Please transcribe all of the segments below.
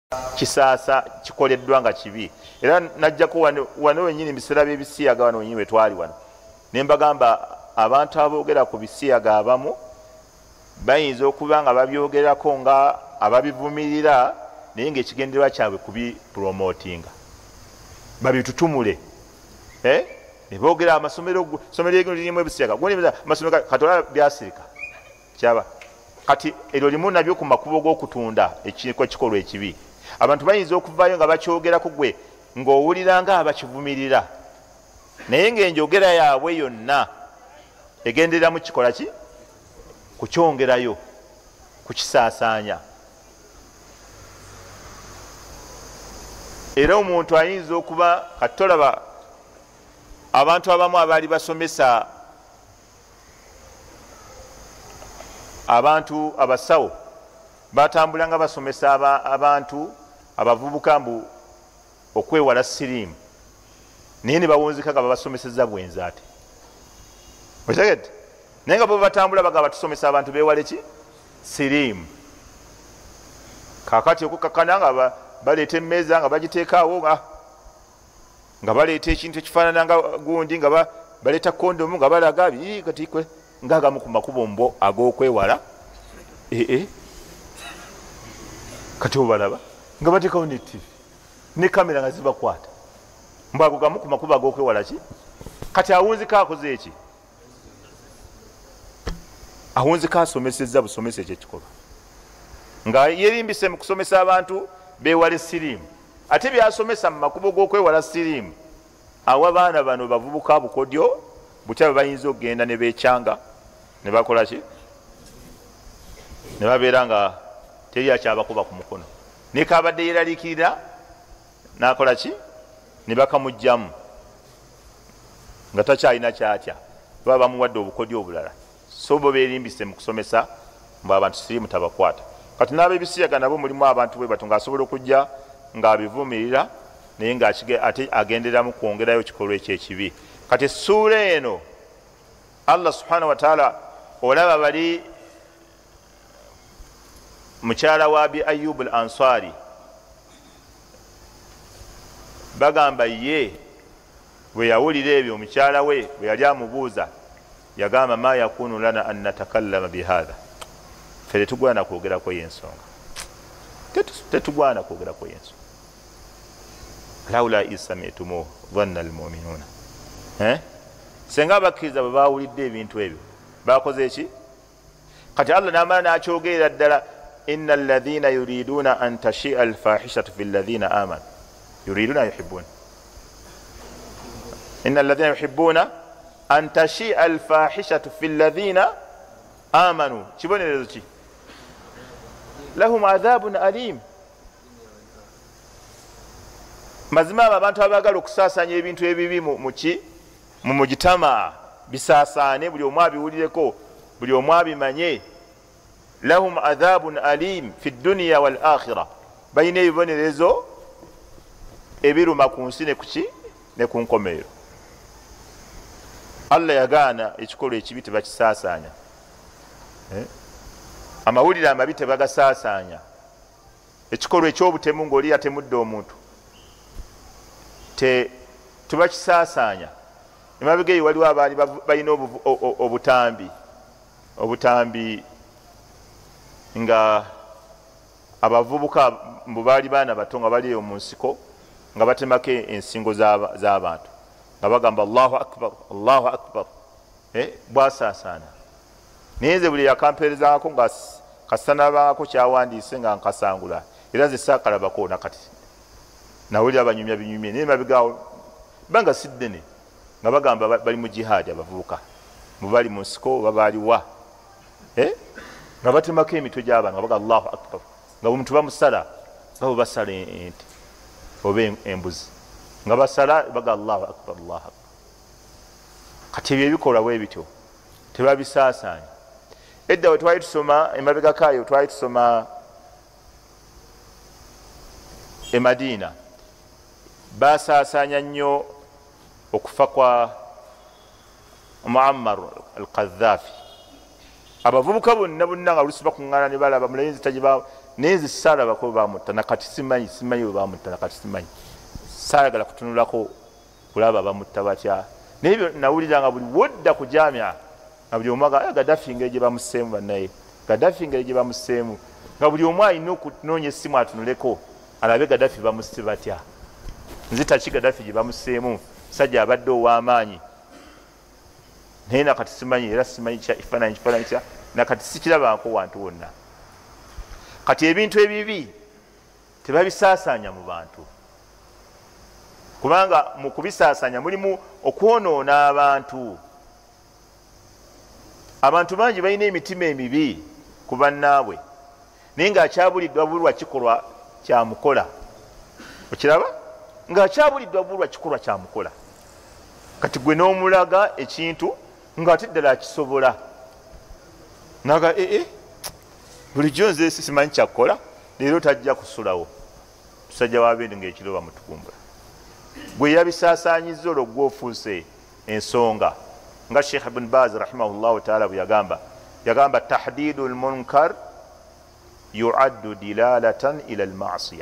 kisaasa kikoleddwa nga kibi. Era najjako wano wenyini biseera by'ebisiyaga wano wenyini wetwali wano ne mbagamba abantu aboogera ku bisiyaga abamu bayinza okuba nga babyogerako nga ababivumirira naye ng'ekigendererwa kyabwe kubipromotinga babitutumule ne boogera amasomero egyo lirimu ebisiyaga amasomero katola byasirika kyaba kati eryo limu nabyo ku makubo g'okutunda ekikolwa ekibi. Abantu bayinza okuvaayo nga bakyogerako gwe ng'owulira nga abakivumirira naye ng'enjogera yaabwe yonna egendereramu kikola ki kukyongerayo kukisaasaanya. Era omuntu ayinza okuba katolaba abantu abamu abaali basomesa abantu abasawo batambula nga basomesa abantu abavubuka mbu okwewala siriimu naye ne bawunzika nga babasomeseza bwenzi ate okitegedde naye nga bo batambula bagamba tusomesa abantu bewale ki siriimu. Kakati okukakkana nga baleeta emmeeza nga bagiteekaawo nga baleeta ekintu ekifaanana nga gundi nga baleeta kondomu nga balaga kati ngaagamu ku makubo mbo ag'okwewala kati obalaba nga bateekawo ne TV ne kamera nga zibakwata mbu ago gamu ku makubo ag'okwewala ki. Kati awunzika akoze eki awunzika asomesezza busomesa ekyekikolwa nga yerimbise mu kusomesa abantu bewale siriimu ate byasomesa mu makubo g'okwewala siriimu awa baana bano bavubuka bukodyo butya bayinza okugenda ne beekyanga ne bakola ki ne babeera nga teri akyabakuba ku mukono ne kabadde yeraliikirira n'akola ki ne bakamugjamu nga takyalina kyatya baba bamuwadde obukodyo obulala so bo beerimbise mu kusomesa mbu abantu siriimu tabakwata. Kati n'ab'ebisiyaga nabo mulimu abantu bwe batu ng'asobola okujja ng'abivumirira naye ng'ate agenderamu kwongerayo kikolwa ekyekibi. Kati essuula eno Allah subhanahu wa ta'ala olaba bali mukyala wa Abi Ayyub al-Ansari bagamba ye bwe yawulira ebyo omukyala we bwe yali amubuuza yagamba ma yakunu lana an natakallama bihadha fere tugwana kwogerako yensonga tetugwana kwogerako yensonga laula isami'tumu dhanna almu'minuna senga abakkiriza bwe bawulidde ebintu ebyo bakoze eki. Kati Allah n'amala n'akyogerera ddala inna alladhina yuriduna an tashi'a alfahishatu fi alladhina amanu yuriduna yuhibbuna inna alladhina yuhibbuna an tashi'a alfahishatu fi alladhina amanu kibonerezo ki lahum adhabun alim. Mazima abantu abaagala okusaasanya ebintu ebibi mu mujitama bisaasaane buli omu abiwulireko buli omu abimanye. Lahum adhabun alim fi dunya wal akhirah bayina ebibonerezo ebiruma ku nsi ne ku nkomerero. Allah yagaana ekikolwa ekibi tebakisaasanya amawulire amabi tebagasaasanya. Ekikolwa ekyobutemu ng'oli yatemudde omuntu tebakisaasanya. Emabega eyo waliwo abaali balina obutambi nga abavubuka mbu baali baana bato nga bali eyo mu nsiko nga batemako ensingo z'abantu nga bagamba Allahu akbar Allahu akbar bwasaasaana. Naye nze buli yakampeerezangako nga kasanabangako kyawandiise nga nkasangula era nze saakalabako nakati nawulira abanyumya binyumye naye mabigaawo banga siddene nga bagamba bali mu jihaadi abavubuka mbu bali mu nsiko oba baaliwa nga batemako emitwe gy'abantu nga baga Allahu akbar nga omuntu bamusala nga bwe basala ente oba embuzi nga basala baga Allahu akbar Allahu akbar. Kati ebyo ebikolwa bwe bityo tebabisaasaanya. Edda we twali tusoma emabega kaayo twali tusoma e Madina basaasaanya nnyo okufa kwa Muammar al-Qaddafi. Abavubuka bonna nga olusi bakuŋŋaana ne balaba mulayinzi nezi saalabako bamutta nakati simanyi bwe bamutta nakati simanyi saayagala kutunulako kulaba bamutta batya naye nawuliranga buli wodda ku jamia nga buli omu Gaddafi ngeri gye bamuseemu bannaye Gaddafi ngeri gye bamuseemu nga buli omu alina okunoonya essimu atunuleko alabe Gaddafi bamusse batya nzitaki Gaddafi gye bamuseemu sajja abadde ow'amaanyi naye nakati simanyi era simanyi kifaananyi kya nakati sikirabanko wantu wonna kati ebintu ebibi tebabisaasaanya mu bantu kubanga mu kubisaasaanya mulimu okwonoona abantu bangi balina emitima emibi ku bannaabwe naye ng'akyabuliddwa bulwa kikolwa kyamukola okiraba ng'akyabuliddwa bulwa kikolwa kyamukola kati gwe n'omulaga ekintu ng'ate ddala akisobola naga bulijjo nze simanyi kyakkola leero tajja kusulawo tusajja wabendi ngaekiro bamutukumbula gwe yabisaasaanyiza olwo gwofuuse ensonga nga Sheikh Ibn Baz rahimahullahu taala bwe yagamba tahdidu lmunkar yuaddu dilalatan ila almasiya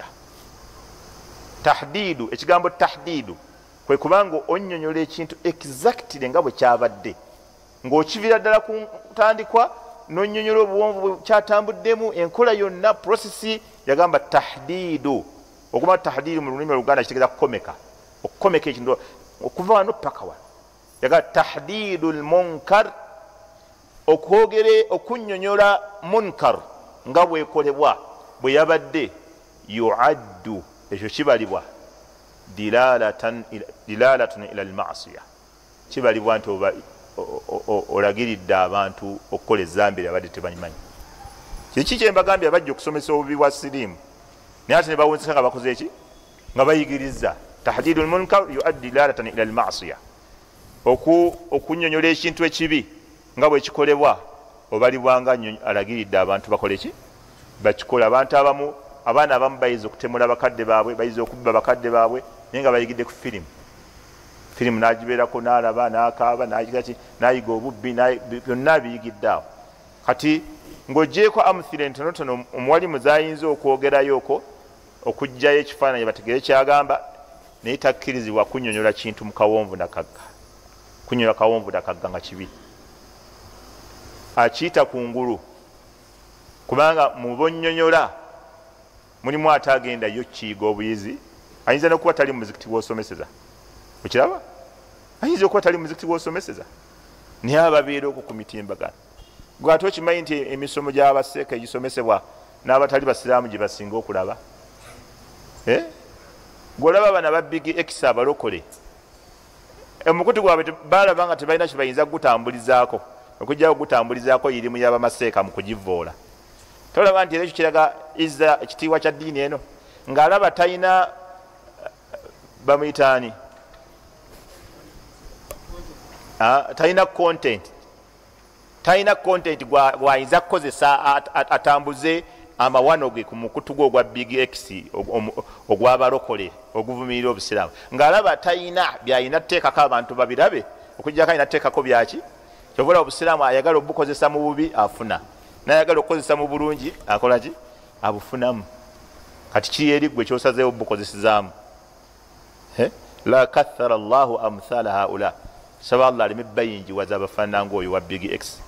tahdidu ekigambo tahdidu kwe kubanga onyonyola ekintu exactly nga bwe kyabadde ng'okivira ddala ku ntandikwa nonyonyola obuwonvu kyatambuddemu enkola yonna prosesi yagamba tahdidu okuba tahdidu mu lulimi oluganda kitegeeza kukomeka okukomeka ekintu okuva wano paka wano yagamba tahdidu lmunkar okwogere okunyonyola munkar nga bwekolebwa bwe yabadde yuaddu ekyo kibalibwa dilalatan ila almasiya kibalibwa nti olagiridde abantu okukola ezambi abadde tebanyimanyi kiki kyembagambye abajja okusomesa obubi bwa siriimu naye ate ne bawunzika nga bakoze eki nga bayigiriza tahdidu lmunkar yuaddi dilalatan ila almasiya okunyonyola ekintu ekibi nga bwekikolebwa obalibwanga alagiridde abantu bakole eki bakikola abantu abamu abaana abamu bayiza okutemula bakadde baabwe bayiza okubba bakadde baabwe naye nga bayigidde ku firimu nagibeerako nalaba nakaaba nayiga obubbi byonna biyigidde awo kati ng'ogyeko amthile ntonotono omuwalimu zayinza okwogerayooko okugjayo ekifaananyi bategere kyagamba naye takkirizibwa kunyonyola kintu mu kawonvu nakagga kunyola kawonvu nakagga nga kibi akiyita kungulu kubanga mubonyonyola mulimu ate agendayo kiyiga obuyizi ayinza nokuba tali muzikiti gwosomeseza okiraba ayinza okuba tali muzikiti gwosomeseza naye ababeera okwo ku mitimbagano gwe ate okimanyi nti emisomo gy'abaseeka egisomesebwa n'abatali basiraamu gye basinga okulaba gwolaba bana babigi ekisa abalokole omukuti gwabwe balaba nga tebalina kyebayinza kugutambulizaako okujjawo okugutambulizaako irimu y'abamaseeka mu kugivoola tolaba nti era ekyo kiraga izza ekitiibwa kya ddiini eno ng'alaba talina bamuyitaani talina content gwayinza kukozesa atambuze amawano ge ku mukutu gwe ogwa big x ogw'abalokole oguvumirira obusiraamu ng'alaba talina byayina tuteekako abantu babirabe okujjako alina tuteekako byaki kyobola obusiraamu ayagala obukozesa mu bubi afuna nayagala okukozesa mu bulungi akolaki abufunamu kati kiri eri gwe kyosazeewo obukozesezaamu la kathara llahu amthala haula saba allah aleme bayinjiwaza abafaanana ngaoyo wa big x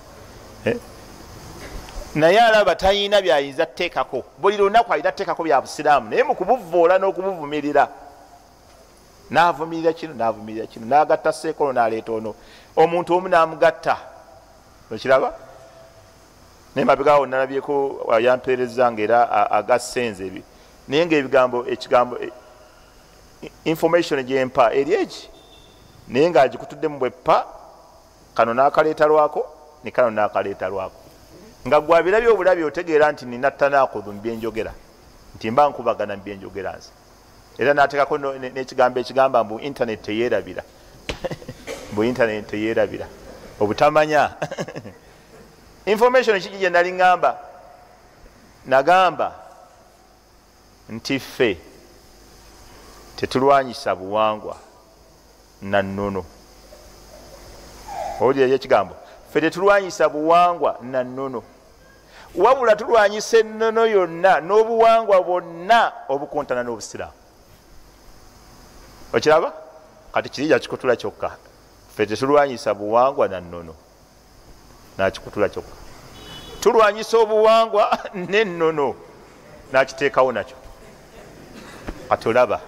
naye alaba talina byayinza tuteekako buli lunaku alina tuteekako bya busiraamu naye mukubuvoola n'okubuvumirira navumirira kino nagatta seekolo naleeta ono omuntu omu namugatta okiraba naye mabegaawo nalabyeko yampeereza nga era agassenze ebi naye ngaekigambo information gyempa eri egi naye ngaagikutuddemu bweppa kano nakaleeta lwako ne kano nakaleeta lwako nga gwabirabye obulabye otegeera nti nina tanaakudhu mu byenjogera nti mba nkubagana mu byenjogera nze era nateekako n'ekigambo ekigamba mbu internet teyeerabira mbu internet teyeerabira obutamanya information kiki gye nali ŋŋamba nagamba nti ffe tetulwanyisa buwangwa na nnono owulira ekigambo ffe tetulwanyisa buwangwa na nnono wabula tulwanyisa ennono yonna n'obuwangwa bwonna obukontana n'obusiraamu. Okiraba kati kirija kikutula kyokka, ffe tetulwanyisa buwangwa na nnono nakikutula kyokka, tulwanyisa obuwangwa n'ennono nakiteekawo nakyo. Kati olaba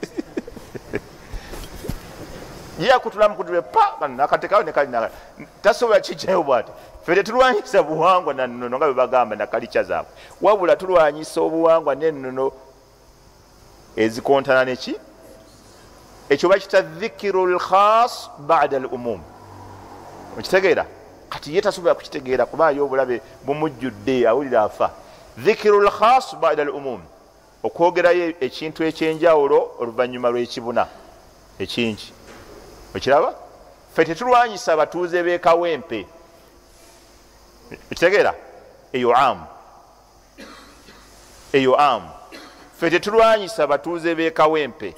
yakutulamu kutule pa nakatekawo nekali tasobola kijjayo bwati. Ffe tetulwanyisa buwangwa na nnono nga bwe bagamba na kalica zaabwe, wabula tulwanyisa obuwangwa n'ennono ezikontana neki. Ekyo bakita dhikiru lkhas bada lumum. Okitegeera kati ye tasobola kukitegeera kubayo obulabe bumujjudde awulira afa. Dhikiru lkhas bada lumum, okwogerayo ekintu ekyenjawulo oluvannyuma lw'ekibuna ekingi. Okiraba ffe tetulwanyisa abatuuze b'ekawempe. Okitegeera eyo amu, eyo amu. Ffe tetulwanyisa abatuuze b'ekawempe,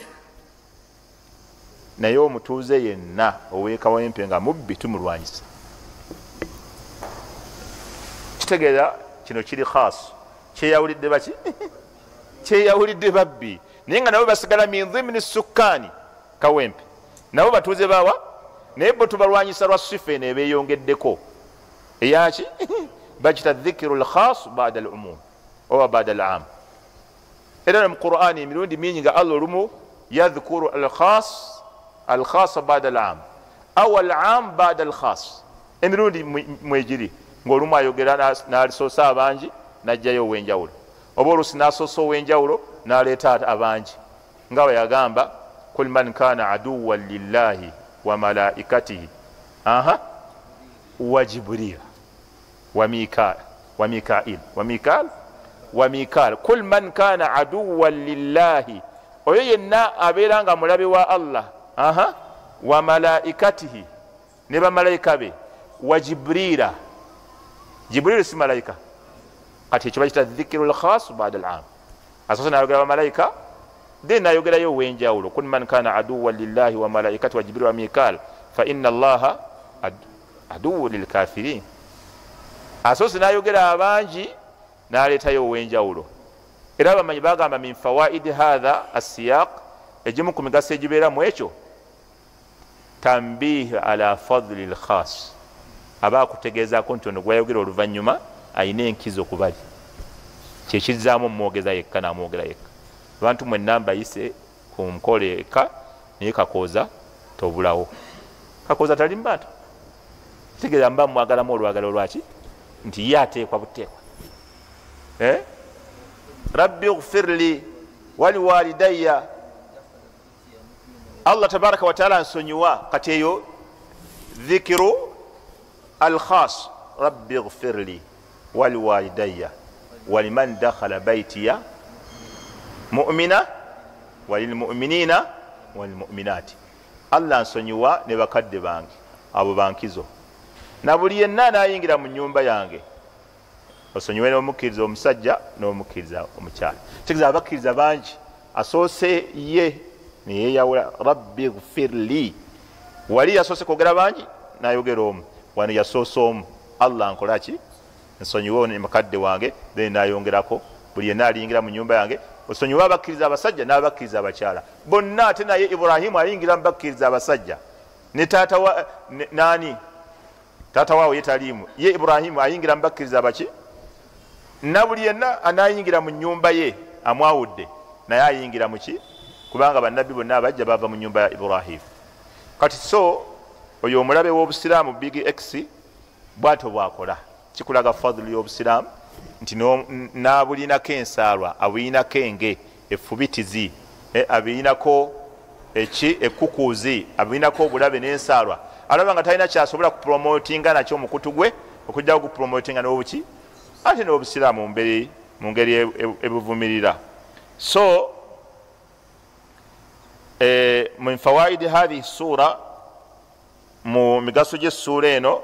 naye omutuuze yenna ow'ekawempe nga mubbi tumulwanyisa. Kitegeera kino kiri khas, kyeyawulidde baki kyeyawulidde babbi, naye nga nabo basigala min dhimni sukkaani kawempe, nabo batuuze bawa, naye bo tubalwanyisa lwa sifa eno ebeeyongeddeko eyaki bakita dhikiru lkhas bada lumum oba bada lam. Era mu Qur'ani emirundi mingi nga Allah olumu yadhkuru alkhasa bada lam aw alam bada alkhas, emirundi mwegiri ng'olumu ayogera n'alisoosa abangi n'ajjayo ow'enjawulo, oba oluusi n'asoosa ow'enjawulo n'aleeta abangi nga bwe yagamba kul man kana aduwan lillahi wa malaikatihi wa jibril wa mikail kul man kana aduwan lillahi, oyo yenna abeera nga mulabe wa Allah wa malaikatihi ne bamalayika be, wa jibrila, jibril si malayika. Kati ekyo bakita dhikiru lkhas bada alam, asoose nayogera bamalayika then nayogerayo ow'enjawulo kul man kana aduwan lillahi wa malaikatihi wa jibril wa mikail fa inna allaha aduwu lilkafirin. Asoose nayogera abangi n'aleetayo ow'enjawulo. Era bamanyi bagamba min fawaidi hatha asiyaq, egimu ku migaso egibeera mu ekyo tambih ala fadli lkhas, aba akutegeezaako nti ono gwayogera oluvannyuma ayina enkizo ku bali, kyekizzaamu omwogeza yekka n'amwogera yekka. Abantu mwenna mbayise ku mukolo eka, naye kakooza tobulawo. Kakooza tali mbaata, kitegeeza mba mwagalamu olwagalo lwaki nti ye ateekwa buteekwa. Rabbi ghfirli waliwalidayya, Allah tabaraka wataala nsonyiwa. Kati eyo dhikiru alkhas, rabbi ghfirli waliwalidayya waliman dakhala baytiya mu'mina walilmu'minina walilmu'minati. Allah nsonyiwa ne bakadde bange abo bankizo, na buli yenna anayingira mu nnyumba yange. Osonyiwe n'omukkiriza omusajja n'omukkiriza omukyala. Tegeeza abakkiriza bangi, asoose ye neyeyawula rabbi ghfirli. Wali yasoose kwogera bangi nayogera omu, wano yasoose omu, Allah nkolaki nsonyiwe ne mukadde wange, then nayongerako buli yenna aliyingira mu nnyumba yange. Osonyiwe abakkiriza abasajja n'abakkiriza abakyala bonna. Ate naye Ibrahimu ayingira mu bakkiriza abasajja, ne taata wa nani, taata waawe ye taliimu, ye Ibrahimu ayingira mu bakkiriza abaki, na buli yenna anayingira mu nnyumba ye amwawudde naye ayingira muki, kubanga bannabbi bonna abajja bava mu nnyumba ya Ibrahimu. Kati so oyo omulabe w'obusiraamu Big X bwato bwakola, kikulaga fadhili y'obusiraamu nti n'abulinako ensaalwa, abulinako enge, effubitizi, abulinako ekkukuuzi, abulinako obulabe n'ensaalwa, alaba nga talina kyasobola kupromotinga nakyo omukutu gwe okujjawo kupromotinga n'obuki ate n'obusiraamu mu ngeri ebuvumirira. So min fawaidi hadhihi sura, mu migaso gy'essuura eno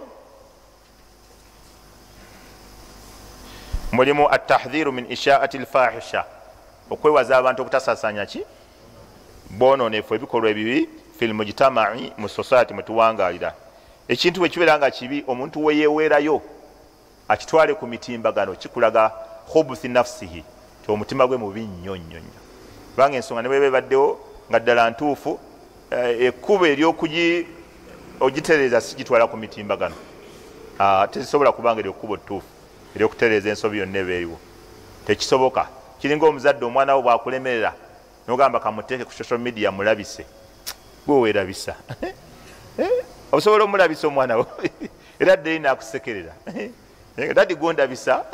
mulimu atahdhiru min ishaati lfahisha, okwewaza abantu okutasasanya ki boononefu, ebikolwa ebibi fil mujtamai, mu society mwetuwangalira. Ekintu bwe kibeera nga kibi, omuntu weyeweerayo akitwale ku mitimbagano kikulaga hubuthi nafsihi ti omutima gwe mubi nnyo nnyo nnyo. Kubanga ensonga ne bweba ebaddewo nga ddala ntuufu ekkubo ery'ogitereeza sigitwala ku mitimbagano, tezisobola kubanga eryokkubo ttuufu ery'okutereeza ensobi yonna eba eriwo, tekisoboka. Kiringa omuzadde omwana wo bwakulemerera nogamba kamuteeke ku social media mulabise, gwe weerabisa osobola omulabisa omwana wo era dderi nakusekerera dadi gondabisa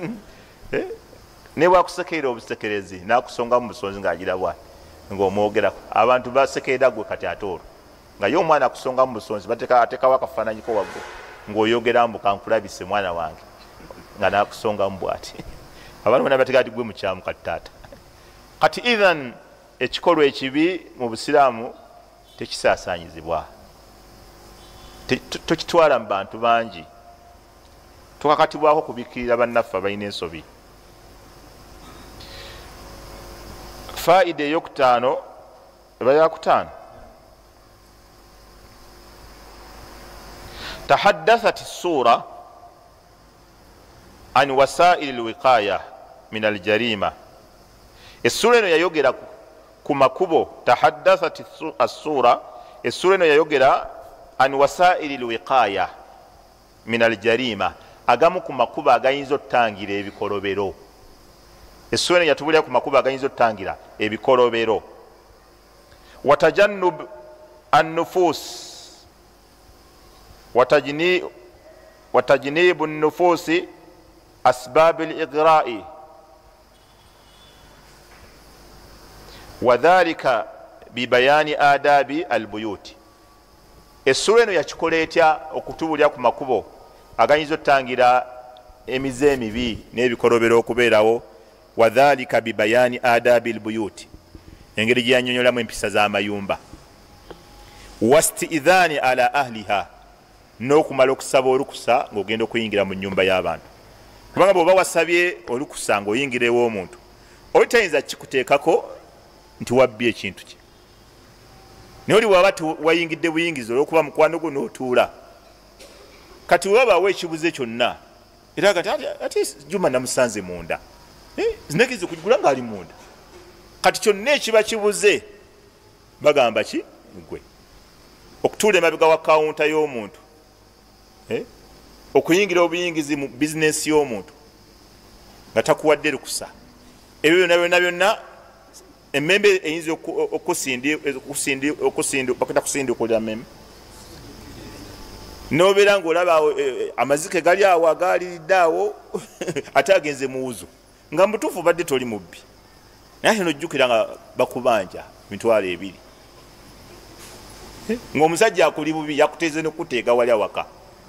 ne bwakusekerera obusekerezi nakusonga mu busonzi ng'agira bwati ng'omwogerako. Abantu basekerera gwe kati ate olwo nga ye omwana akusonga mu busonzi atekawo akafaananyiko waggwe ng'oyogera mbu kankulabise mwana wange nga nakusongamu bwati. Abantu bonna bategaa ti gwe mukyamu kati taata. Kati ithan ekikolwa ekibi mu busiraamu tekisaasaanyizibwa, tokitwala mu bantu bangi, tukakatibwako kubikirira bannaffe abalina ensobi. Faida eyokutaano eba yakutaano, tahaddathat sura an wasaili lwiqaya min aljarima. Essura eno yayogera ku makubo, tahaddathat assura, essura eno yayogera an wasaili lwiqaya min aljarima, agamu ku makubo agayinza otutangira ebikolobero. Essura eno yatubulira ku makubo agayinza otutangira ebikolobero. watajannub annufus, watajnibu nnufusi asbab al-ighra'i wadhalika bibayani adabi albuyuti. Essura eno yakikola etya okutubulira ku makubo agayinza otutangira emize emibi n'ebikolobero okubeerawo. Wadhalika bibayani adabi albuyuti, engeri gye yanyonyolamu empisa z'amayumba. Wastiidhani ala ahliha, n'okumala okusaba olukusa ng'ogenda okuyingira mu nnyumba y'abantu. Kubanga bw'oba wasabye olukusa ng'oyingira ew'omuntu, oli tayinza kikuteekako nti wabbye ekintu kye. Naye oli bw'aba wayingidde buyingizi olw'okuba mukwano gwo n'otuula, kati wabaawo ekibuze kyonna era kati ate Juma namusanze munda, zineki zikugula ng'ali munda, kati kyonna ekiba kibuze bagamba ki gwe okutuula emabega wa kawunta y'omuntu, okuyingira obuyingizi mu bizinesi y'omuntu nga takuwadde lukusa. Ebyo byonna byonna byonna emmembe eyinza okusindikulira mmembe, nobeera ng'olaba amazike gali awo agaliridde awo ate agenze muwuzo nga mutuufu badde toli mubbi, naye nojjukira nga bakubanja mitwalo 2 ng'omusajja akuli bubi yakuteeze n'okuteega wali awaka.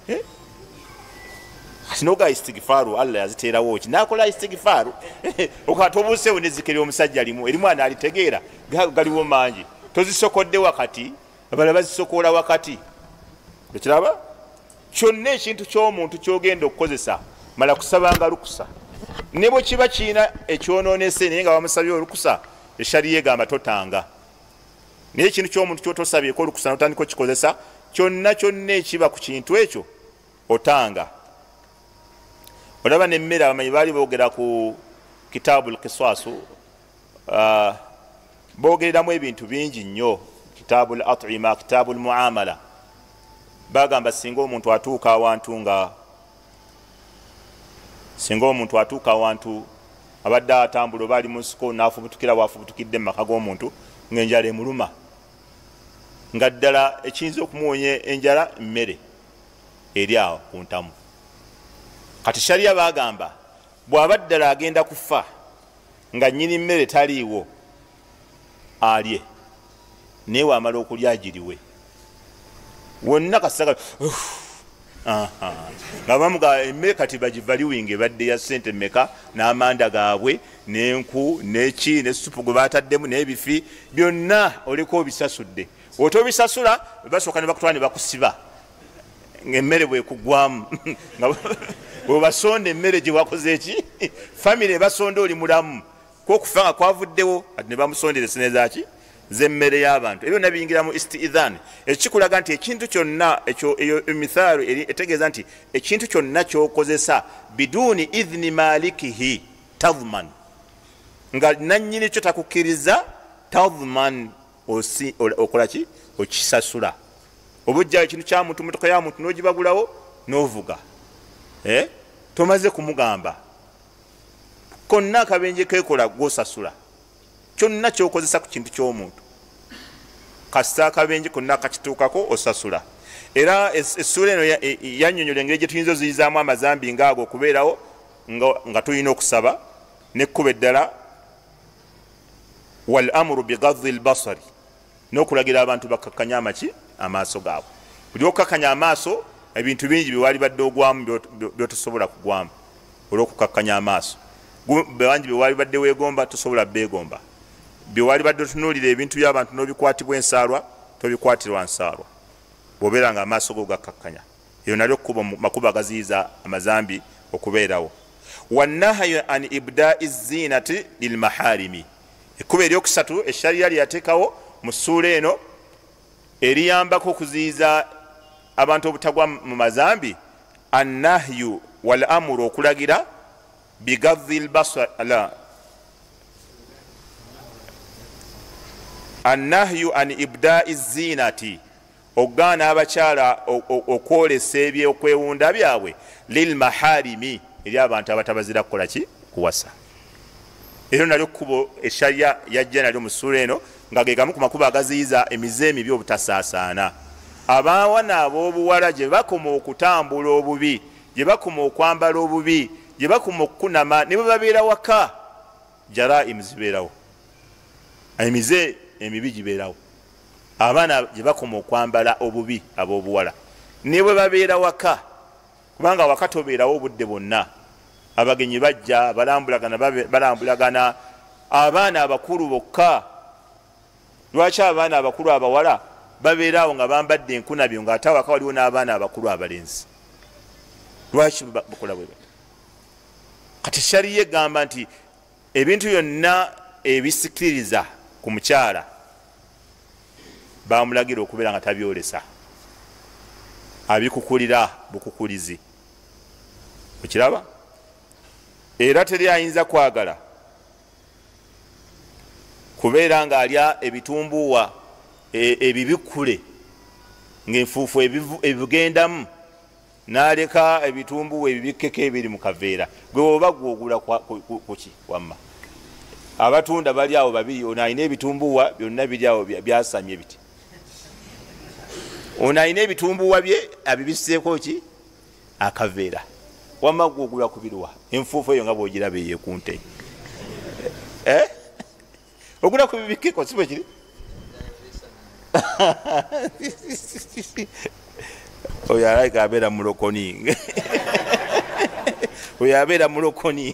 Sinoga istigfaru Allah yaziteerawo ki nakola istigfaru okatobuseewo nezikeri omusajja erimu analitegeera galiwo mangi, tozisokodde wakati abala bazisokola wakati. Ekiraba kyonna ekintu ky'omuntu ky'ogenda okukozesa mala kusabanga lukusa, ne bwe kiba kiina ekyonoonese naye nga bamusabye olukusa, eshariya egamba totanga. Naye ekintu ky'omuntu kyotosabyeko olukusa notandika okikozesa, kyonna kyonna ekiba ku kintu ekyo otanga. Olaba nemmere abamanyi baali boogera ku kitaabu lkiswasu, boogereramu ebintu bingi nnyo. Kitaabu l atima, kitaabu l muamala, bagamba singa omuntu atuuka awantu abadde atambula oba ali mu nsiko n'afubutukira bwafubutukidde mu maka g'omuntu ng'enjala emuluma, nga ddala ekiyinza okumuwonya enjala mmere eri awo ku ntamu. Kati shariya bagamba bw'aba ddala agenda kufa nga nnyini mmere taliiwo alye, naye wamala okulya agiriwe wonna kasaka nga bamuga emmere kati bagivaliwinga ebadde ya sente mmeka, n'amanda gaabwe n'enku n'eki n'essupu gwe baataddemu n'ebifi byonna oleko obisasudde. Otobisasula basooka ne bakutwala ne bakusiba ng'emmere bwekugwamu bwebasonda emmere gye wakoze eki famire ebasonda oli mulamu kwokufa nga kwavuddewo ati ne bamusondera esenezaki zemmere y'abantu ebyo nabiyingira mu istidhan ekikulaga nti ekintu kyonna ekyo eyo emithaalo etegeeza nti ekintu kyonna kyokozesa biduni idhni malikihi tadhman nga nannyini kyo takukkiriza tadhman okolaki okisasula oba ojjayo ekintu kya muntu motoka ya muntu n'ogibagulawo n'ovuga tomaze kumugamba konna akabenje kekola gwosasula kyonna kyokozesa ku kintu ky'omuntu kasita akabenje konna kakituukako osasula era essula eno yannyonnyola engeri gye tuyinza oziyizaamu amazambi ngaago okubeerawo nga tulina okusaba nekkuba eddala wal amuru bigadhi lbasari n'okulagira abantu bakakkanya amaki amaaso gaabwe buli okukakkanya amaaso ebintu bingi byewali badde ogwamu byotosobola kugwamu olw'okukakkanya amaaso bangi byewali badde weegomba tosobola beegomba byewali badde otunuulira ebintu by'abantu n'obikwatibwa ensaalwa tobikwatirwa nsaalwa bw'obeera nga amaaso go gakkakkanya eyo nalyo kuba makubo agaziyiza amazambi okubeerawo wannahayu an ibdai zinati lilmaharimi ekkuba eryokusatu eshariya lyeyateekawo mu ssuula eno eriyambako okuziyiza abantu obutagwa mu mazambi annahyu wal amuru okulagira bigadhi lbasar annahyu an ibdai zinati okugaana abakyala okwolesa ebyokwewunda byabwe lilmaharimi eri abantu abatabazira kukolaki kuwasa eryo nalyo kkubo eshariya yajja nalyo mu ssuula eno nga gegamu ku makubo agaziyiza emize emibi obutasaasaana abawana ab'obuwala gye bakoma okutambula obubi gye bakoma okwambala obubi gye bakoma okukunama ne bwe babeera waka jaraimu zibeerawo emize emibi gibeerawo abaana gye bakoma okwambala obubi ab'obuwala ne bwe babeera waka kubanga waka tobeerawo obudde bwonna abagenyi bajja balambulagana abaana abakulu bokka lwaki abaana abakulu abawala babeeraawo nga bambadde enkunabyo ngaate awaka waliwo n'abaana abakulu abalenzi lwaki bakola bwe bati kati shariya egamba nti ebintu byonna ebisikiriza ku mukyala bamulagira okubeera nga tabyolesa abikukulira bukukulizi okiraba era teri ayinza kwagala kubeera nga alya ebitumbuwa ebibikule ngaenfuufu ebigendamu naleka ebitumbuwa ebibikkeko ebiri mu kaveera gwe oba gwogula kuki wamma abatunda bali awo babiri ono alina ebitumbuwa byonna biri awo byasamye biti ono alina ebitumbuwa bye abibiseeko ki akaveera wamma gwogula kubiruwa enfuufu eyo nga bwogiraba eyekunte ogula kubibikkeko si bwe kiri oyo alaika abeera mulokoni oyo abeera mulokoni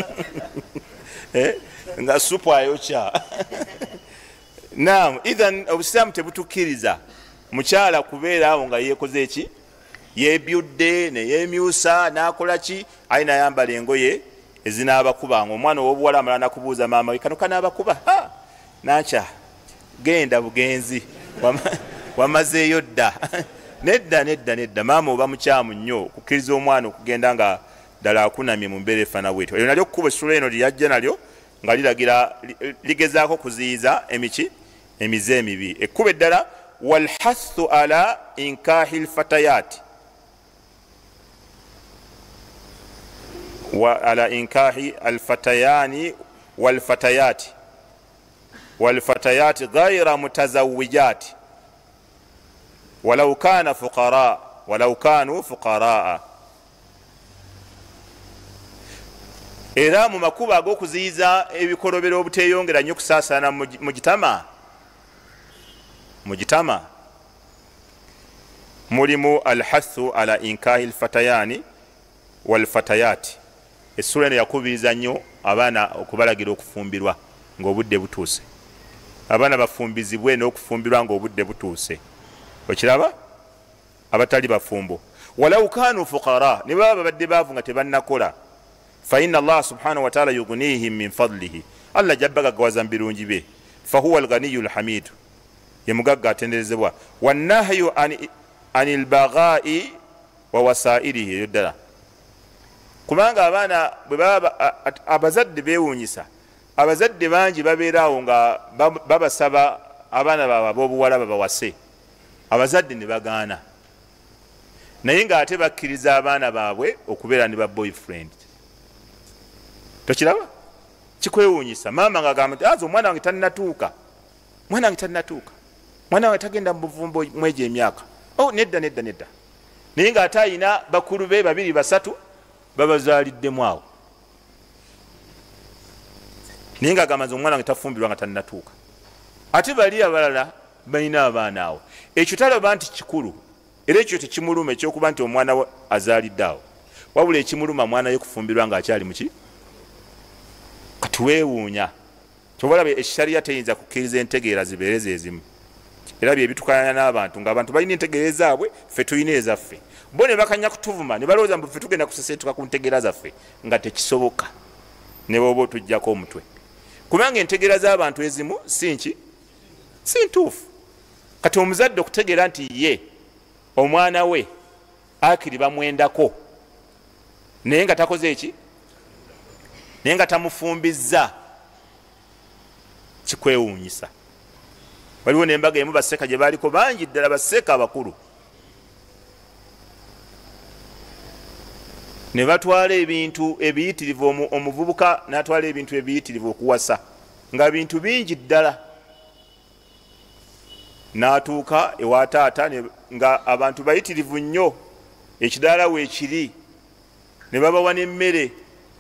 nga supu ayokya nam ithan obusiraamu tebutukkiriza mukyala kubeeraawo nga yekoze eki yebyudde neyemyusa nakola ki ayi nayambala engoye ezinaabakubanga omwana ow'obuwala amala nakubuuza maama we kano kanaabakuba nakya genda bugenzi wamazeeyo dda nedda maama oba mukyamu nnyo okukkiriza omwana okugenda nga ddala akunamye mu mbeera efaana bwetyo eryo nalyo kukuba essula eno lyajja nalyo nga liragira ligezaako kuziyiza emiki emize emibi ekkuba eddala walhathu ala inkahi lfatayati ala inkahi alfatayani walfatayati ghaira mutazawijati walau kanu fuqaraa era mu makubo ag'okuziyiza ebikolobero obuteyongera nnyo kusaasaana mu gitama mulimu alhathu ala inkahi lfatayani walfatayati essula eno yakubiriza nnyo abaana okubalagira okufumbirwa ng'obudde butuuse abaana bafumbizibwe n'okufumbirwa ng'obudde butuuse okiraba abatali bafumbo walau kanu fuqara ne baba babadde baavu nga tebannakola faina allah subhanahu wataala yugunihim min fadlihi allah jabbagagawaza mu birungi bye fahuwa alghaniyu lhamidu ye mugagga atenderezebwa. Wanahyu ani lbaghai wa wasairihi eyo ddala kubanga abaana abazadde bewunyisa. Abazadde bangi babeeraawo nga babasaba abaana baabwe ab'obuwala babawase, abazadde ne bagaana, naye ng'ate bakkiriza abaana baabwe okubeera ne ba boyfriend. Tokiraba? Kikwewuunyisa. Maama ng'agamba nti aza omwana wange tannatuuka, mwana wange tannatuuka, mwana wange tagenda mu buvumbo mwegyo emyaka. Nedda nedda nedda. Naye ng'ate ayina bakulu be 2 3 babazaaliddemu awo, naye ng'agamba nti omwana wange tafumbirwa nga tannatuuka. Ate bali abalala balina abaana awo. Ekyo talaba nti kikulu, era ekyo tekimuluma ekyokuba nti omwana we azaalidde awo, wabula ekimuluma mwana we kufumbirwa ng'akyali muki. Kati weewuunya tobalaba eshariya teyinza kukkiriza entegeera zibeereza ezimu, era bye bitukanya n'abantu ng'abantu balina entegeera zaabwe, ffe tulina ezaffe. Bo ne bakanya kutuvuma ne balowooza mbu ffe tugenda kuseseetuka ku ntegeera zaffe, nga tekisoboka ne bwoba otuggyako omutwe, kubanga entegeera z'abantu ezimu si ntuufu. Kati omuzadde okutegeera nti ye omwana we akiri bamwendako naye nga takoze eki, naye nga tamufumbizza, kikwewuunyisa. Waliwo n'embaga emu baseka gye baaliko bangi ddala, baseka abakulu, ne batwala ebintu ebiyitirivu. Omuvubuka n'atwala ebintu ebiyitirivu okuwasa, nga bintu bingi ddala. N'atuuka ewa taata nga abantu bayitirivu nnyo, ekidaala weekiri, ne babawa n'emmere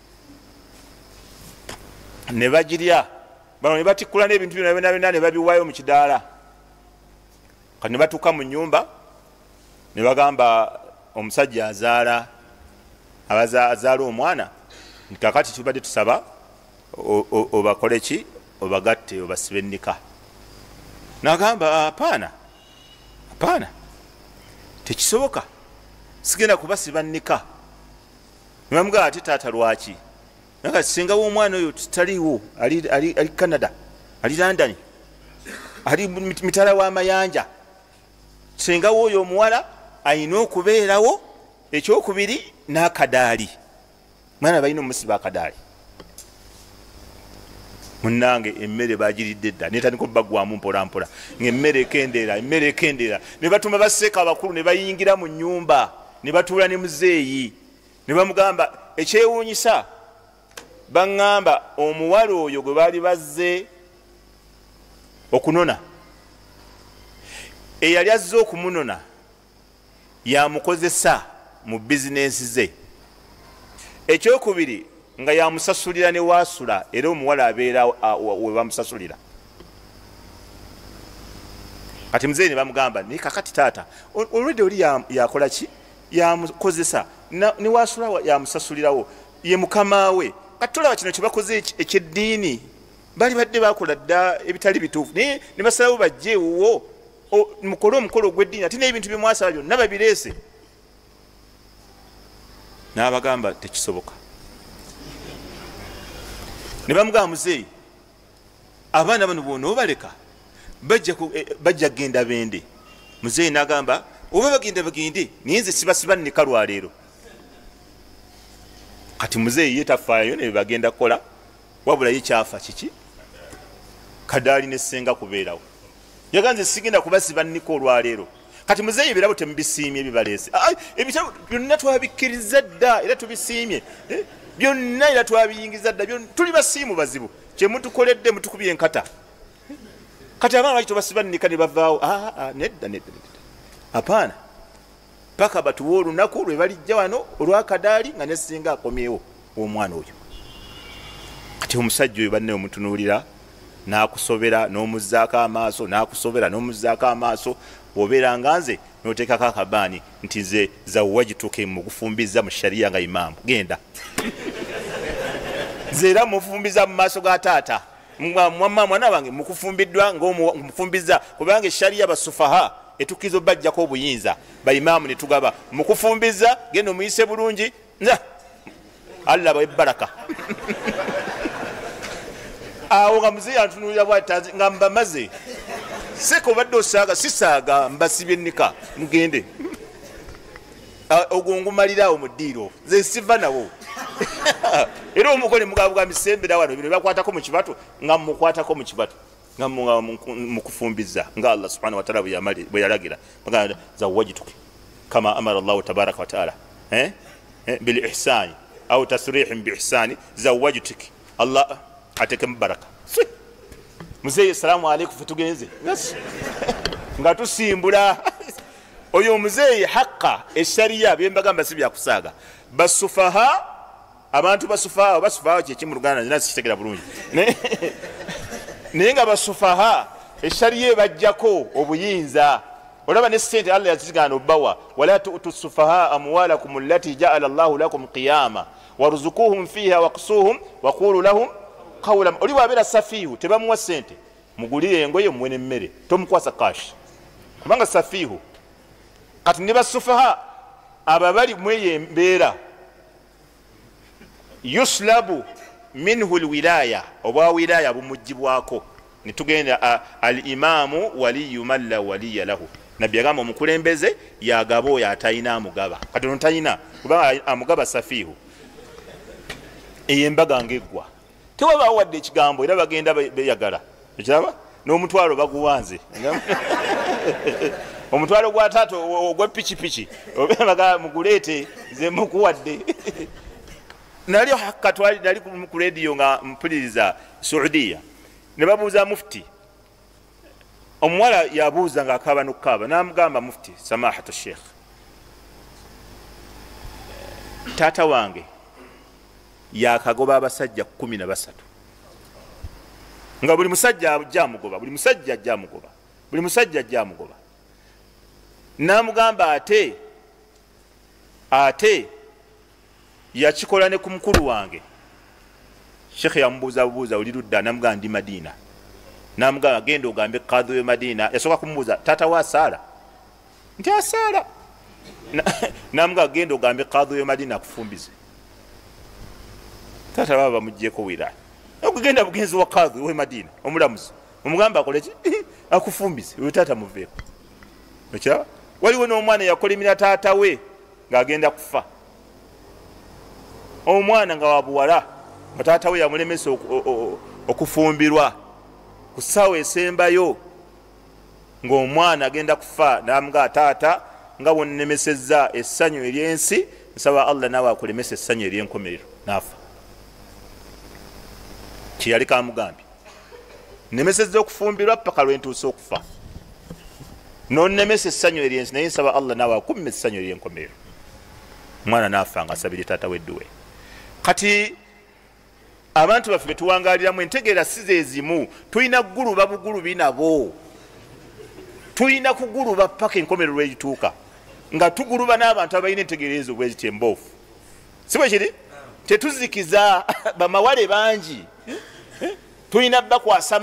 ne bagirya, bano ne batikkula n'ebintu byonna ne babiwaayo mu kidaala. Kati ne batuuka mu nnyumba ne bagamba omusajja azaala omwana nti kakati tubadde tusaba obakole ki, obagatte, obasibe ennika. N'agamba apaana, tekisoboka, sigenda kubasiba nnika. Ne bamugamba ate taata lwaki? Naga singa w'omwana oyo tutaliiwo, ali Canada, ali London, ali mitala w'amayanja. Singa w'oyo omuwala ayina okubeerawo. Ekyokubiri n'akadaali, mwana balina omusiba akadaali. Munnange emmere bagiridde dda, netandika obbagwamu mpolampola, ng'emmere ekendeera, ne batuma basseeka abakulu ne bayingira mu nnyumba, ne batuula ne muzeeyi, ne bamugamba. Ekyewuunyisa, baŋŋamba omuwala oyo gwe baali bazze okunona, eyali azze okumunona yamukozesa mu bizinensi ze. Ekyokubiri nga yamusasulira ne waasula, era omuwala abeera we bamusasulira. Kati muzeeyi ne bamugamba, naye kakati taata olwedde oli yakola ki, yamukozesa ne waasula yamusasulirawo, ye mukama we. Kati tolaba kino kye bakoze ekyeddiini, bali badde bakola dda ebitali bituufu, naye ne basalawo bajjeewo mukole omukolo ogw'eddiini, ate n'ebintu bye mwasala byonna babireese. N'abagamba tekisoboka. Ne bamugamba muzeeyi, abaana bano boona obaleka bajja kgenda bende. Muzeeyi n'agamba oba bagende, naye nze sibasiba nnika lwaleero. Kati muzeeyi ye tafaayo ne bagenda kukola, wabula ye kyafa kiki, kadaali ne ssenga kubeerawo. Yaganze sigenda kubasiba nnika olwaleero. Kati muzeeyi ebirabo temubisiimye bibaleese. Ebitabo byonna twabikkiriza dda era tubisiimye, byonna era twabiyingiza dda, tuli basiimu bazibu, kye mutukoledde mutukubye enkata. Kati abaana baki tobasiba nnika ne bavaawo. Nedda. Apaana, paka batuwa olunaku lwe balijja wano olwakadaali nga nesinga akomyewo omwana oyo. Kati omusajja oyo banne omutunuulira n'akusobera n'omuzzaako amaaso, n'akusobera n'omuzzaako amaaso, obeera nga nze n'oteekako akabaani nti nze zawwa gituke mukufumbiza mu shariya nga imaamu, genda. Nze era mufumbiza mu maaso ga taata, mwana wange mukufumbiddwa ng'omufumbiza, kubanga eshariya basufaha etukizo bajjako obuyinza, baimaamu ne tugaba mukufumbiza, genda omuyise bulungi, Allah bawe baraka. awo nga muzeeyi antunulira bwati nga mbamaze seko badde osaaga sisaaga mbasibye nika mugende ogwo ngumaliraawo mu ddiiro nze siva nawo era omugole mugabwa misembera wano bino bakwatako mu kibatu nga mukwatako mu kibatu nga mukufumbiza nga Allah subhanahu wa ta'ala bwe yalagira baganda zawajituki kama amara Allah tabaraka wa ta'ala bil ihsani au tasrihim bi ihsani zawajituki Allah ateke mubaraka muzeeyi assalamu alaykum fetugenze nga tusimbula oyo muzeeyi haqqa eshariya byembagamba si byakusaaga basufaha abantu basufaha kyekimu Luganda nina sikitegera bulungi naye nga basufaha eshariya ebajjako obuyinza olaba ne sente Allah yazigana obbawa wala tu'tu sufaha amwalakum allati ja'ala Allahu lakum qiyama warzuquhum fiha waqsuhum waqulu lahum qawlan oli wabeera safihu tebamuwa sente mugulire engoye muwe n'emmere tomukwasa kashi kubanga safihu kati ne basufaha ababali mweye embeera yuslabu minhu alwilaya obwa wilaya bumujjibwako nitugenda alimamu waliyu man la waliya lahu nabbi agamba omukulembeze yagaba oyo atayina amugaba kati ono tayina kubanga amugaba safihu eyo embaga ngaeggwa tewaba wadde ekigambo era bagenda beyagala ekiraba n'omutwalo baguwanze omutwalo gwa taata ogwa pikipiki obaga muguleete nze mukuwadde nali hakka nali ku radio nga mpuliriza Saudiya ne babuuza mufti omuwala yabuuza nga akaaba n'okukaaba n'amugamba mufti samahatu sheikh taata wange yakagoba abasajja 13 nga buli musajja ajjamugoba buli musajja ajjamugoba n'amugamba ate yakikola ne ku mukulu wange sheikh yamubuuza bubuuza oli ludda namugamba ndi Madina namugamba genda ogambe kadhi yo Madina yasooka kumubuuza taata wa Sara nti asaala namugamba genda ogambe kadhi yo Madina akufumbize taata baba bamuggyeko wira okugenda bugenzi wa kadhi we Madina omulamuzi omugamba akole ki akufumbize oyo taata muveeko ekya waliwo n'omwana yakolimira taata we ng'agenda kufa omwana nga wabuwala nga taata we yamulemesa okufumbirwa ku ssaawa esembayo ng'omwana agenda kufa namuga taata nga bwonnemesezza essanyu ery'ensi nsaba Allah naawe akulemesa essanyu ery'enkomerero naafa kyeyali kamugambye nemesezza okufumbirwa paka lwentuusa okufa nonnemesa essanyu ery'ensi naye nsaba Allah naawe akumma essanyu ery'enkomerero omwana naafa nga asabire taata wedduwe kati abantu baffe betuwangaliramu entegeera size ezimu tulina kuguluba bugulubi nabo tulina kuguluba paka enkomerero lwegituuka nga tuguluba n'abantu abalina entegeera ezo bweziti emboofu si bwe kiri tetuzikiza bamawale bangi tulina bakwasa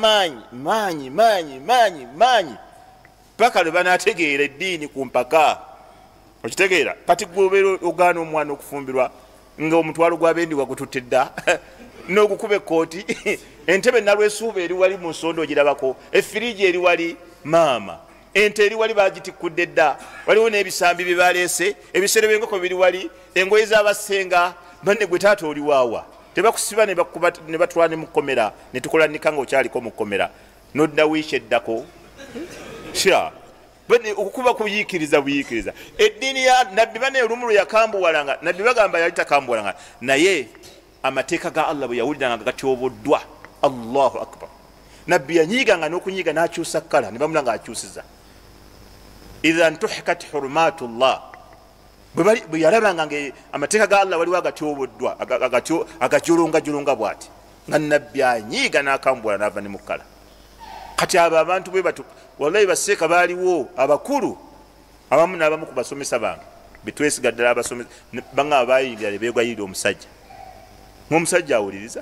maanyi paka lwe banategeera eddiini ku mpaka okitegeera kati gwobeera ogaana omwana okufumbirwa nga omutwalo gwabendi wagututte dda n'ogukuba ekkooti entebe nalwesuuba eri wali mu nsondo ogirabako efiriji eri wali maama ente eri wali bagitikkudde dda waliwo n'ebisambi bye baleese ebisere by'enkoko biri wali engoye z'abasenga banne gwe taata oli waawa tebakusiba ne batwala ne mukomera ne tukola nika nga okyaliko mukomera nodda wiiki eddako sha bane okukuba kuyiikiriza buyiikiriza eddiini ya nabbi bane olumu lwe yakambuwalanga nabbi bagamba yali takambuwalanga naye amateeka ga Allah bwe yawuliranga gatyoboddwa Allahu akbar nabbi yanyiiganga n'okunyiiga n'akyusa kkala ne bamulanga akyusiza idha ntuhikat hurumatullah bwe yalabanga nga amateeka ga Allah waliwo agatyoboddwa agatyolongajolonga bw'ati nga nabbi anyiiga n'akambuwala n'ava ne mu kkala kati abo abantu bwe batu wallahi baseeka baaliwo abakulu abamu n'abamu ku basomesa bange betwesiga ddala abasomesa banga abayingira ne beegwayirira omusajja ng'omusajja awuliriza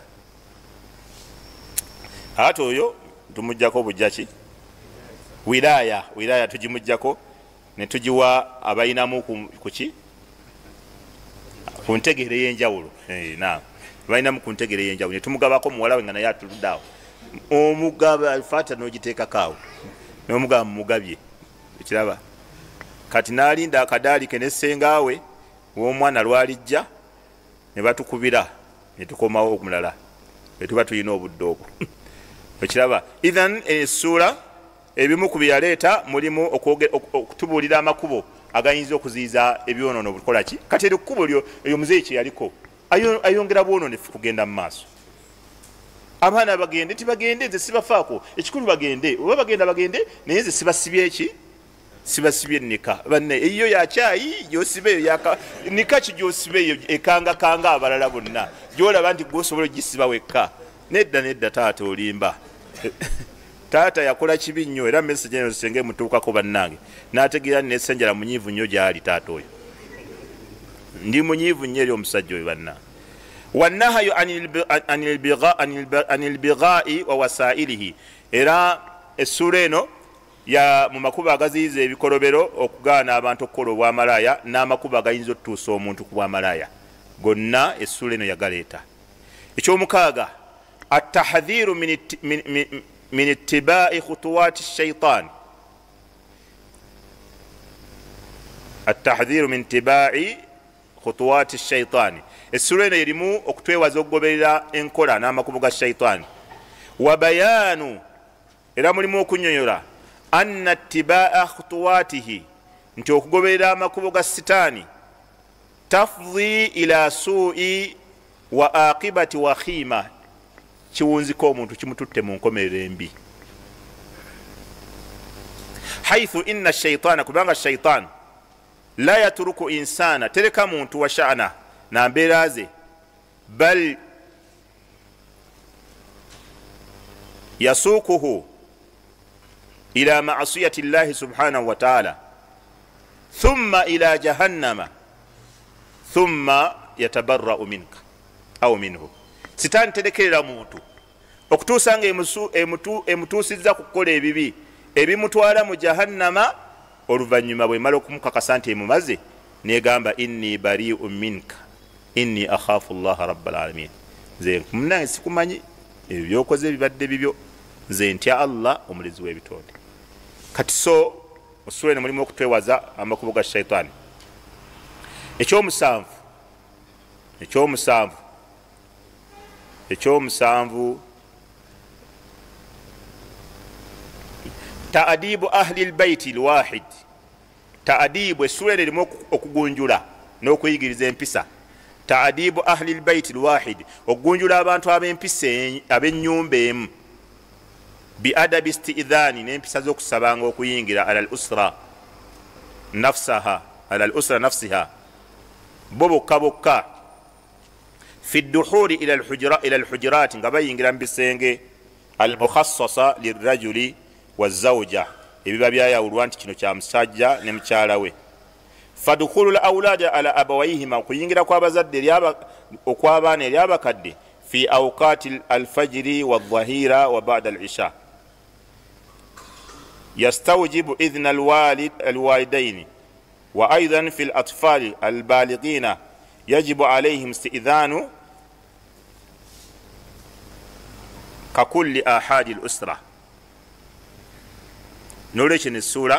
ate oyo tumuggyako obujjaki wilaya tugimuggyako ne tugiwa abayinamu kuki ku ntegeera ey'enjawulo balinamu ku ntegeera ey'enjawulo ne tumugabako muwala we nga naye atuluddaawo omugaba alfata nogiteekakaawo nomugaba mumugabye ekiraba kati nalinda akadaali ke nesengaawe womwana lwalijja nebatukubira netukomawo okumulala etuba tulina obudde obwo ekiraba ithan essuula ebimu ku byaleeta mulimu okutubuulira amakubo agayinza okuziyiza ebyonoono bukolaki kati eri kkubo eyo muzeeyi kyeyaliko ayongera bwononefu kugenda mu maaso abaana bagende tibagende nze sibafaako ekikulu bagende oba bagenda bagende naye nze sibasibye eki sibasibye nika banne eyo yakyayi gyosibeeyo nika ki gyosibeeyo ekangakanga abalala bonna gyolaba nti gwosobola ogisiba wekka nedda taata olimba taata yakola kibi nnyo era message eno senge mutuukako bannange nategeera nesenjala munyiivu nnyo gyali taata oyo ndi munyiivu nnyo eri omusajja oyo bannange wannahayu an ilbighai wa wasailihi era essuula eno ya mu makubo agaziyiza ebikolobero okugaana abantu okukola obwamalaaya n'amakubo agayinza okutuusa omuntu ku bwamalaaya gonna essuula eno yagaleeta ekyomukaaga atahdhiru min ittibai khutuwati shaitan atahdhiru min ittibai khutuwati shaitani essuula eno erimu okutwewaza okugoberera enkola n'amakubo ga shaitaani wa bayaanu era mulimu okunyonyola anna ittibaa khutuwatihi nti okugoberera amakubo ga sitaani tafdhi ila suui wa aqibati wakhima kiwunzika omuntu kimututte mu nkomerero embi haithu inna shaitaana kubanga shaitaan la yatruku insana tereka muntu wa sha'na na mbeera ze bal yasuukuhu ila maasiyati llahi subhanahu wa taala thumma ila jahannama thumma yatabarra'u minka au minhu sitaani terekerera muntu okutuusa nga emutuusizza ku kukola ebibi ebimutwala mu jahannama oluvannyuma bwemala okumukakasa nti emumaze negamba inni bari'un minka inni akhafu llaha rabbalalamin nze munange sikumanyi ebyo byokoze ebibadde bibyo nze ntya allah omulezi w'ebitonde kati so osula eno mulimu okutwewaza amakubo ga shaitaani ekyomusanvu taadibu ahli lbaiti lwahid taadibu essula eno erimu okugunjula n'okuyigiriza empisa taadibu ahli lbaiti lwahid okugunjula abantu ab'empisa ab'ennyumba emu biadabi istidhaani n'empisa z'okusabanga okuyingira ala lusra nafsiha bo bokka bokka fi dduhuri ila alhujuraati nga bayingira mu bisenge almukhassasa lirajuli wazawja ebiba byayawulwa nti kino kya musajja ne mukyala we fadukhulu laulada ala abawaihima okuyingira kw'abazadde okw'abaana eri abakadde fi awqati alfajiri waldhahira wa bada alisha yastawjibu idhna alwalidaini wa aidan fi latfali albalighina yajibu alayhim istidhanu kakulli ahadi lusra nolwekyo nessuula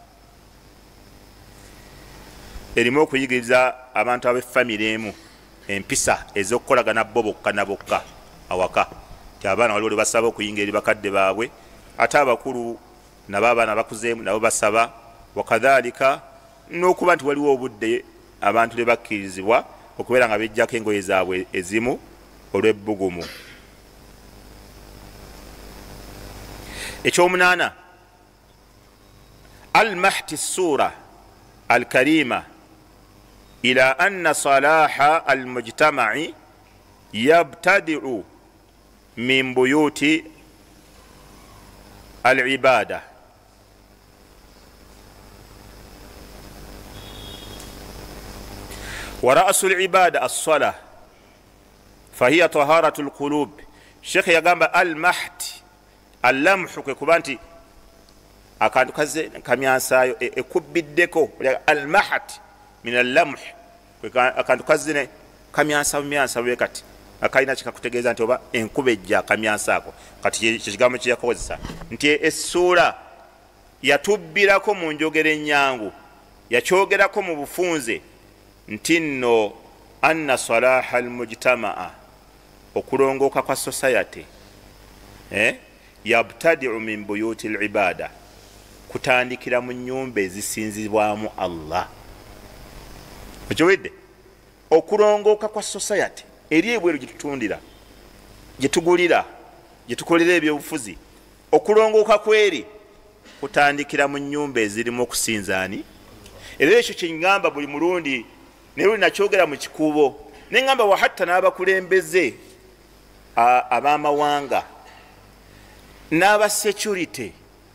erimu okuyigiriza abantu ab'effamire emu empisa ez'okukolagana bo bokka na bokka awaka ti abaana waliwo lwe basaba okuyingira eri bakadde baabwe ate abakulu nabo abaana bakuzeemu nabo basaba wakadhalika n'okuba nti waliwo obudde abantu lwe bakkirizibwa okubeera nga bejjako engoye zaabwe ezimu olw'ebbugumu ekyomunaana almahti sura alkarima ila anna salaha almujtamai yabtadiu min buyuti alibada wa rasu alibada alsala fahiya taharatu alqulub shekhe yagamba almahti allamhu kwe kuba nti akantu kaze kamyansayo ekubbiddeko almahat min allamh akantu kazine kamyansa bwe kati akalina kikakutegeeza nti oba enkuba ejja akamyansa ako kati kyekigambo kyeyakozesa nti essuula yatubbirako mu njogera ennyangu yakyogerako mu bufunze nti nno anna salaha almujtamaa okulongooka kwa society yabtadiu min buyuti libada kutandikira mu nyumba ezisinzibwamu Allah. okiwedde okulongooka kwa society eri ebweru gyetutundira gyetugulira gyetukolera ebyobufuzi okulongooka kweri kutandikira mu nyumba ezirimu okusinzaani. era ekyo kyeŋŋamba buli mulundi naye buli nakyogera mu kikuubo neŋŋamba wahatta n'abakulembeze ab'amawanga n'aba security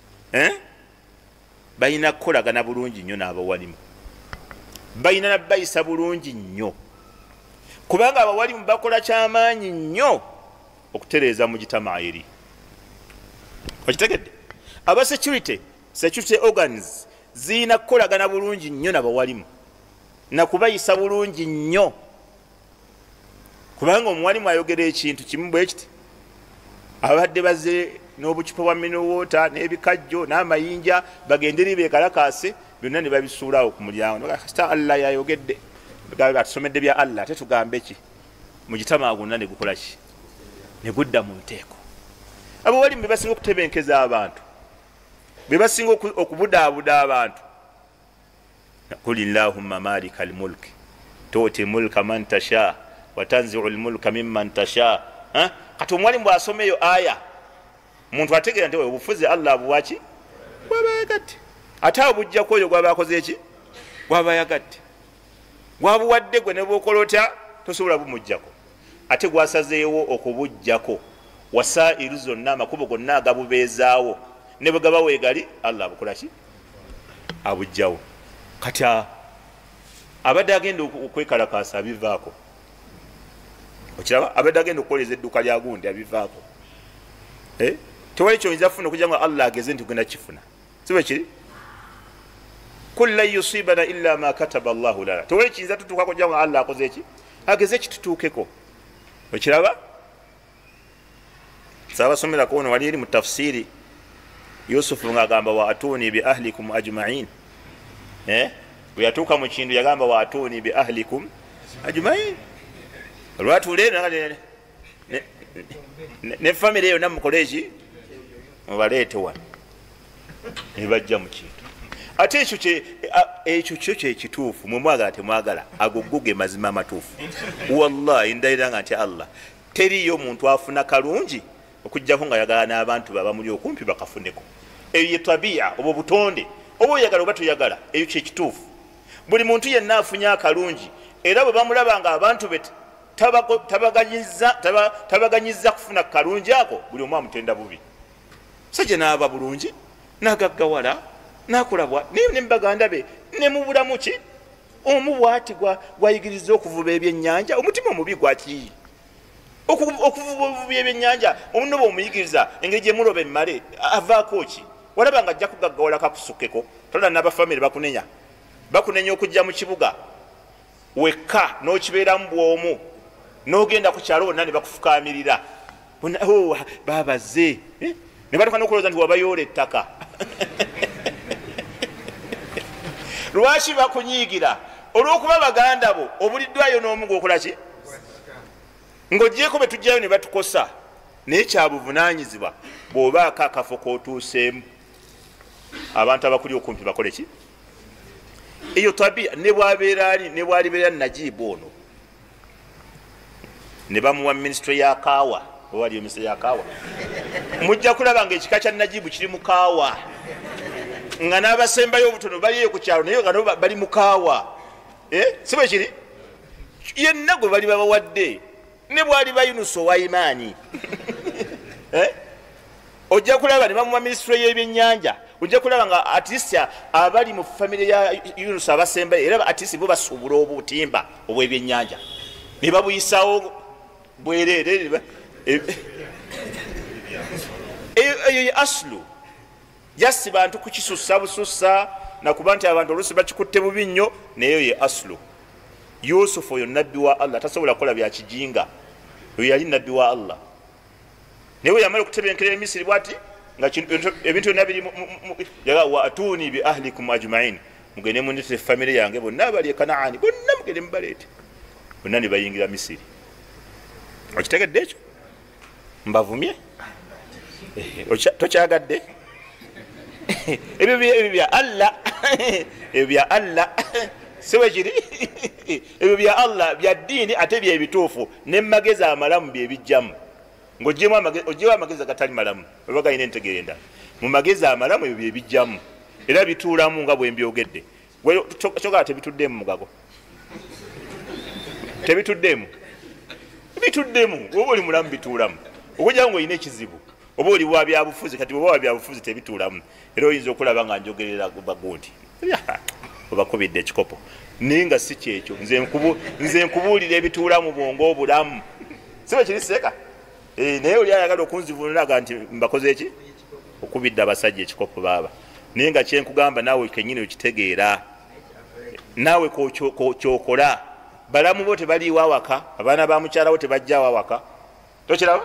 balina kukolagana bulungi nnyo n'abawalimu, balina nabayisa bulungi nnyo kubanga abawalimu bakola kyamaanyi nnyo okutereeza mu gitamaa eri. okitegedde aba security organs zirina kukolagana bulungi nnyo n'abawalimu nakubayisa bulungi nnyo kubanga omuwalimu ayogera ekintu kimu bwe kiti abadde bazze n'obucupa bwa minowota n'ebikajjo n'amayinja bagenderi bekalakase byonna ne babisuulawo ku mulyango sta Allah yayogedde atusomedde bya Allah ate tugambe ki mu gitamaa gonna ne gukola ki ne gudda mu nteeko. abawalimu bebasinga okutebenkeza abantu bebasinga okubudaabuda abantu. qul illahumma malika almulki tuti mulka man tasha wa tanzi'u almulka mimman tasha. kati omwalimu bw'asomeyo aya omuntu ategeera nti obufuzi Allah buwaki bwabayagadde ate obujjako oyo gwabakoze eki gwabayagadde gwabuwadde gwe ne bwokola otya tosobola bumujjako ate gwasazeewo okubujjako wasairu zonna amakubo gonna agabubeezaawo ne bwe gaba weegali Allah abukola ki abujjawo. kati abadde agenda okwekalakaasa abivaako okiraba abadde agenda okukoleza edduuka lya gundi abivaako tewali kyoyinza kufuna okujja nga Allah ageze nti ogenda kifuna si bwe kiri. kul lan yusibana illa ma kataba Allahu lana tewali kiyinza tutuuka kujja nga Allah akoze eki ageze kitutuukeko okiraba. saabasomeraku ono wali eri mu tafsiri Yusufu ng'agamba wa atuni bi ahlikum ajma'in bwe yatuuka mu kindu yagamba wa atuni bi ahlikum ajma'in olwatuule ne famire eyo namukole eki mubaleete wano ne bajja mu kintu. ate ekyo kyo kyekituufu mwe mwagala temwagala agoguge mazima amatuufu wallahi ndayira nga nti Allah teriyo muntu afuna kalungi okujjako nga yagala n'abantu babamuli okumpi bakafuneko. eyo ye tabia obwo butonde oba oyagala oba toyagala eyo kyekituufu. buli muntu yenna afunye akalungi era bwe bamulaba nga abantu be tabaganyiza kufuna kalungi ako buli omu amutenda bubi. sajja n'aba bulungi n'agaggawala n'akolabwa nembaganda be ne mu bulamu ki omu bwati gwayigiriza okuvuba ebyennyanja omutima omubi gwaki okuvuba ebyennyanja omunoba omuyigiriza engeri gyemuloba emmale avaako ki walaba nga ajja kugaggawala kakusukeko tola n'abafamire bakunenya okujja mu kibuga wekka n'okibeeramu bw'omu n'ogenda ku kyalo bonna ne bakufukaamirira babaze ne batuka n'okulowooza nti wabayoola ettaka lwaki bakunyiigira olw'okuba baganda bo obuliddwayo n'omu gwokola ki ng'ogyeko be tujjayo ne batukosa naye kyabuvunaanyizibwa bw'obaako akafo k'otuuseemu abantu abakuli okumpi bakole ki eyo tabia ne bwalibeera Najibu ono ne bamuwa minisitule ya kaawa owaliyo minisitule ya kaawa mujja kulaba nga ekika kya Najibu kiri mu kaawa nga n'abasembayo obutono baliyo ku kyalo naye nga bali mu kaawa si bwe kiri yenna gwe bali babawadde ne bwali bayunusa owayimaani ojja kulaba ne bamuwa minisitule y'ebyennyanja ojja kulaba nga atisya abali mu famire ya Yunus abasembayo era atisi bo basuubula obutimba obw'ebyennyanja ne babuyisawo bwereere eyo ye asulu jasi bantu kukisussa busussa nakuba nti abantu oluusi bakikutte bubi nnyo naye ye asulu. Yusufu oyo nabbi wa Allah tasobola kukola bya kijinga oyo yali nabbi wa Allah naye yamala okutebenkera emisiri bwati nga ebintu byonna biri yaga wa atuni bi ahlikum ajmain mugende mundetera famire yange bonna abali e Kanaani bonna mugende mubaleete bonna ne bayingira Misiri okitegedde ekyo mbavumye tokyagadde ebyo bya Allah ebyo bya Allah sewekiri ebyo bya Allah bya ddiini ate byebituufu nemagezi amalamu byebijjamu ng'ogyemu amagezi agatali malamu oba galina entegeera endala mu magezi amalamu ebyo byebijjamu era bituulamu nga bwembyogedde kyogala tebituddemu mugago tebituddemu bituddemu oba oli mulamu bituulamu okujjamu ngaolina ekizibu oba oli wa byabufuzi kati oba wa byabufuzi tebituulamu era oyinza okulaba nga njogerera bagundi obakubidde ekikopo naye nga si kyekyo nze nkubuulira ebituulamu bwongo obulamu sibe kiriseeka naye oli ayagala okunzivunulaga nti mbakoze eki okubidde abasajja ekikopo baaba naye nga kyenkugamba naawe kenyini okitegeera naawe kyokola balamu bo tebaliiwa awaka abaana ba mukyalawo tebajjawo awaka tokiraba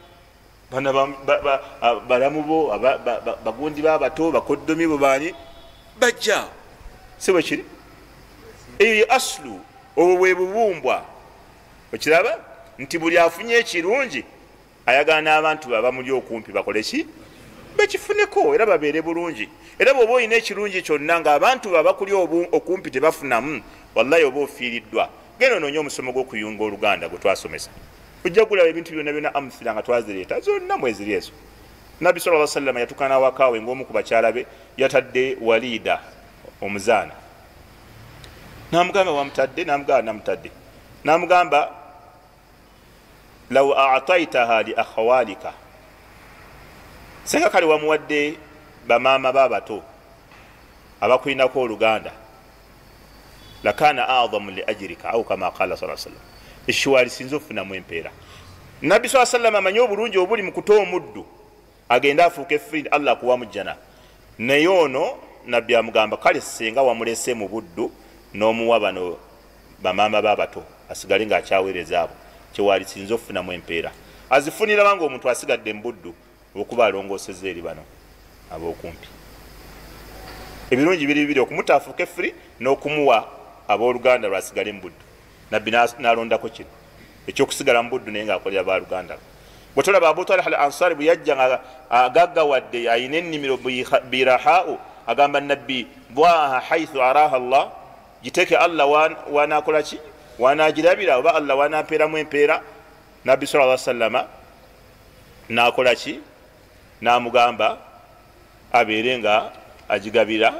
balamu bo bagundi babato bakoddomi bo baani bajja si bwe kiri eyo ye asulu obwo bwe bubumbwa okiraba nti buli afunye ekirungi ayagala n'abantu babamuli okumpi bakole ki bakifuneko era babeere bulungi era bw'oba olina ekirungi kyonna ng'abantu babakuli okumpi tebafunamu wallahi oba ofiiriddwa genda onoonye omusomo gw'okuyunga oluganda gwe twasomesa ojja kulaba ebintu byonna byonna amufira nga twazireeta zonna mweziri ezo nabbi sallallahu alaihi wasallam yatukana wakaawe ng'omu ku bakyala be yatadde walida omuzaana namugamba wamutadde namutadde namugamba law a'taitaha li akhawalika senga kale wamuwadde bamaama babato abakulinako oluganda lakana a'dhamu li ajrika au kama qala sallallahu alaihi wasallam eshiwali sinzo ofunamu empeera nabbi sallallahu alaihi wasallam amanyi obulungi obuli mu kutoa omuddu agenda afuuke free Allah kuwamu jjana naye ono nabbi amugamba kale senga wamulese mu buddu n'omuwa bano bamaama babato asigale ng'akyaweereza abo kyewali sinzo ofunamu empeera azifunira banga omuntu asigadde mu buddu okuba alongooseza eri bano ab'okumpi ebirungi biri bibiri okumuta afuuke free n'okumuwa abooluganda lwasigale mu buddu nabbi n'alondako kino ekyokusigala mu buddu naye ng'akolera baaluganda bwe tolaba Abu Talha al Ansari bwe yajja nga agaggawadde ayina ennimiro birahau agamba nabbi bwaha haithu araha Allah giteke Allah wanakola ki wanagirabira oba Allah wanampeeramu empeera nabbi sallallahu alaihi wasallama nakola ki namugamba abeere nga agigabira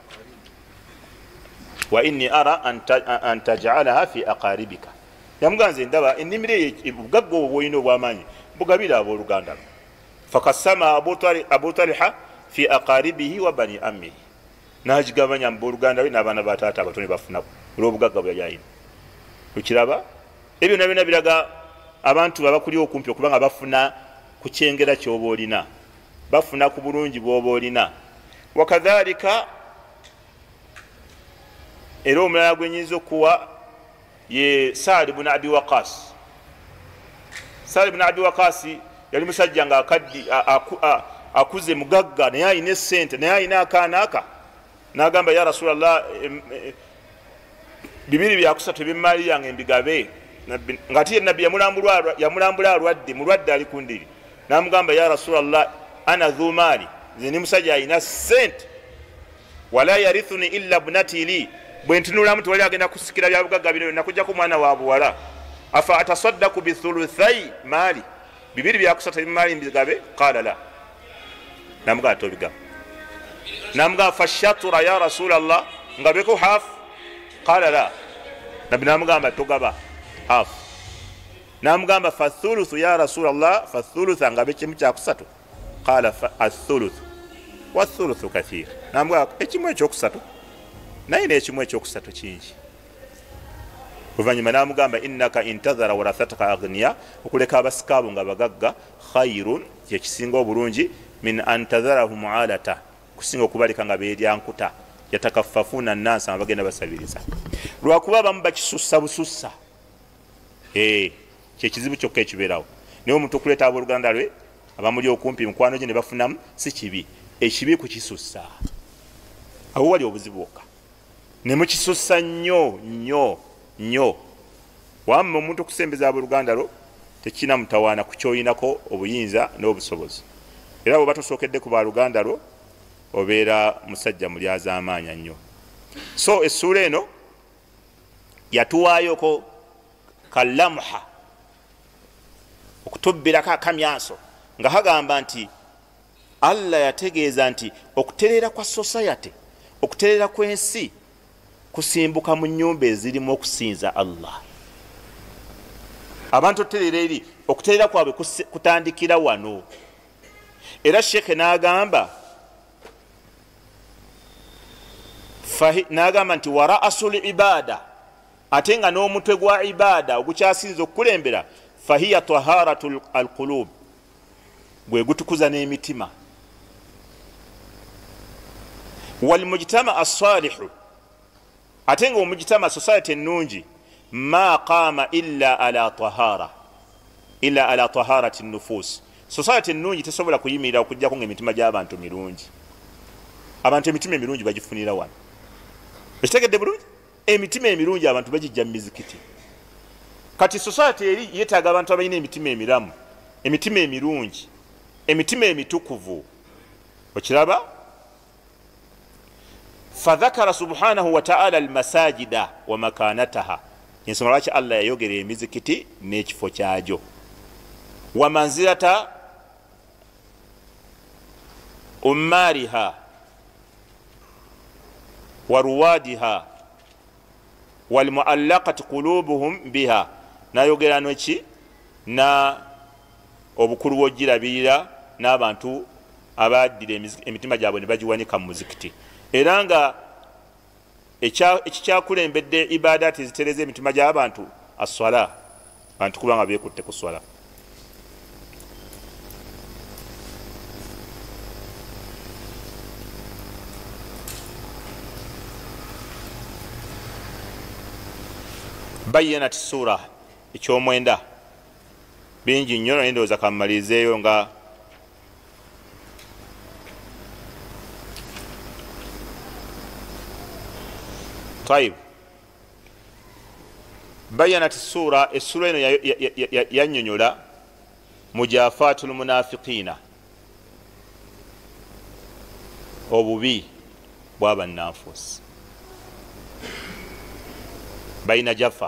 wa inni ara an taj'alaha fi aqaribika yamuganze ndaba ennimiro ebugagga obwoyina obwamaanyi bugabira abooluganda fakasama Abu Talha fi aqaribihi wa bani ammihi n'agigabanya mu booluganda we n'abaana ba taata abatone bafunako olw'obugagga bwe yali ayina okiraba ebyo byonna biraga abantu babakuli okumpi okuba nga bafuna ku kyengera ky'oba olina bafuna ku bulungi bw'oba olina wakadhalika era omulala gwenyinza okuwa ye Saad ibn Abi Waqas. Saad ibn Abi Waqas yali musajja nga akuze mugagga naye alina essente naye alina akaana aka n'agamba ya Rasulallah bibiri byakusatu ebyemmaali yange mbigabe ng'ate nabbi yamulambula alwadde mulwadde ali ku ndiri n'amugamba ya Rasulallah ana dhu maali nze ni musajja alina ssente wala yarithuni illa ibnati li bwe ntunulamu tewali agenda kusikira bya bugagga bino nakujjako mwana wa buwala afa atasaddaku bithuluthai maali bibiri byakusatu ebyemmaali mbigabe qala la namugamba tobigamba namugamba fashatura ya Rasulallah ngabeko hafu qala la nabbi namugamba togaba hafu namugamba fathuluthu ya Rasulallah fathuluthu ngabe kimu kyakusatu qala athuluthu wathuluthu kathir namugamba ekimu ekyokusatu naye n'ekimu ekyokusatu kingi oluvannyuma namugamba innaka intadhara warathataka aghniya okuleka abasikaabo nga bagagga khairun kyekisinga obulungi min antadharahum alata kusinga okubaleka nga beeryankuta yatakafafuna nnansi nga bagenda basabiriza lwakuba abamu bakisussa busussa kyekizibu kyokka ekibeerawo. Naye omuntu okuleeta abooluganda lwe abamuli okumpi mukwano gye ne bafunamu si kibi. Ekibi kukisussa, awo wali obuzibu bwokka, ne mukisussa nnyo nnyo nnyo. Wamma omuntu okusembeza abooluganda lwo tekina mutawaana ku kyoyinako obuyinza n'obusobozi. Era bw'oba tosookedde ku baaluganda lwo obeera musajja mulyaza amaanya nnyo. So essuula eno yatuwaayoko kalamha, okutubbirako akamyaso nga hagamba nti Allah yategeeza nti okutereera kwa society, okutereera kw'ensi kusimbuka mu nnyumba ezirimu okusinza Allah. Abantu otereera eri okutereera kwabwe kutandikira wano. Era Sheikh n'agamba nti wara asuli ibada, ate nga n'omutwe gwa ibada ogukyasinza okukulembera fahiya taharatu alqulub, gwe gutukuza n'emitima. Walmujtama assalihu, ate nga omujtama society ennungi ma qama illa ala taharati nufus. Society ennungi tesobola kuyimirira okujjako ng'emitima gy'abantu mirungi. Abantu emitima emirungi bagifunira wano. Ekitegedde bulungi? Emitima emirungi abantu bagijja mu mizikiti. Kati society eri yeetaaga abantu abalina emitima emiramu, emitima emirungi, emitima emitukuvu. Okiraba? Fadhakara subhanahu wa ta'ala almasajida wa makanataha. Ensonga lwaki Allah yayogera emizikiti n'ekifo kyagyo. Wa manzilata ummariha wa ruwadiha wal muallaqat qulubuhum biha. Nayogera noki na obukulu bw'ogirabirira n'abantu abaddira emitima gyabwe ne bagiwanika mu muzikiti. Era nga ekikyakulembedde ibadaati ezitereza emitima gy'abantu aswala, abantu kuba nga beekutte ku swala. Bayyanat sura ekyomwenda bingi nnyo, naye ndowooza kammalirizeeyo nga طيب. بينت السورة eno yannyonnyola mujafatu lmunafiqina, obubi bw'abannanfuusi. Bayina jafa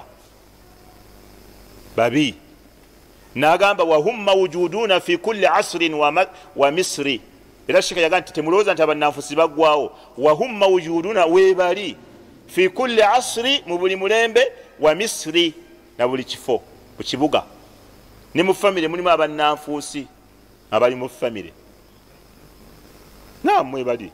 babi, n'agamba wahum mawjuduna fi kulli asrin wa misri. Era Sheikh yagamba nti temulowooza nti abannanfuusi baggwawo. Wahum mawjuduna webali fi kulli asri, mu buli mulembe, wa misri, na buli kifo ku kibuga ne mu famire mulimu abannanfuusi abali mu famire. Naam, bali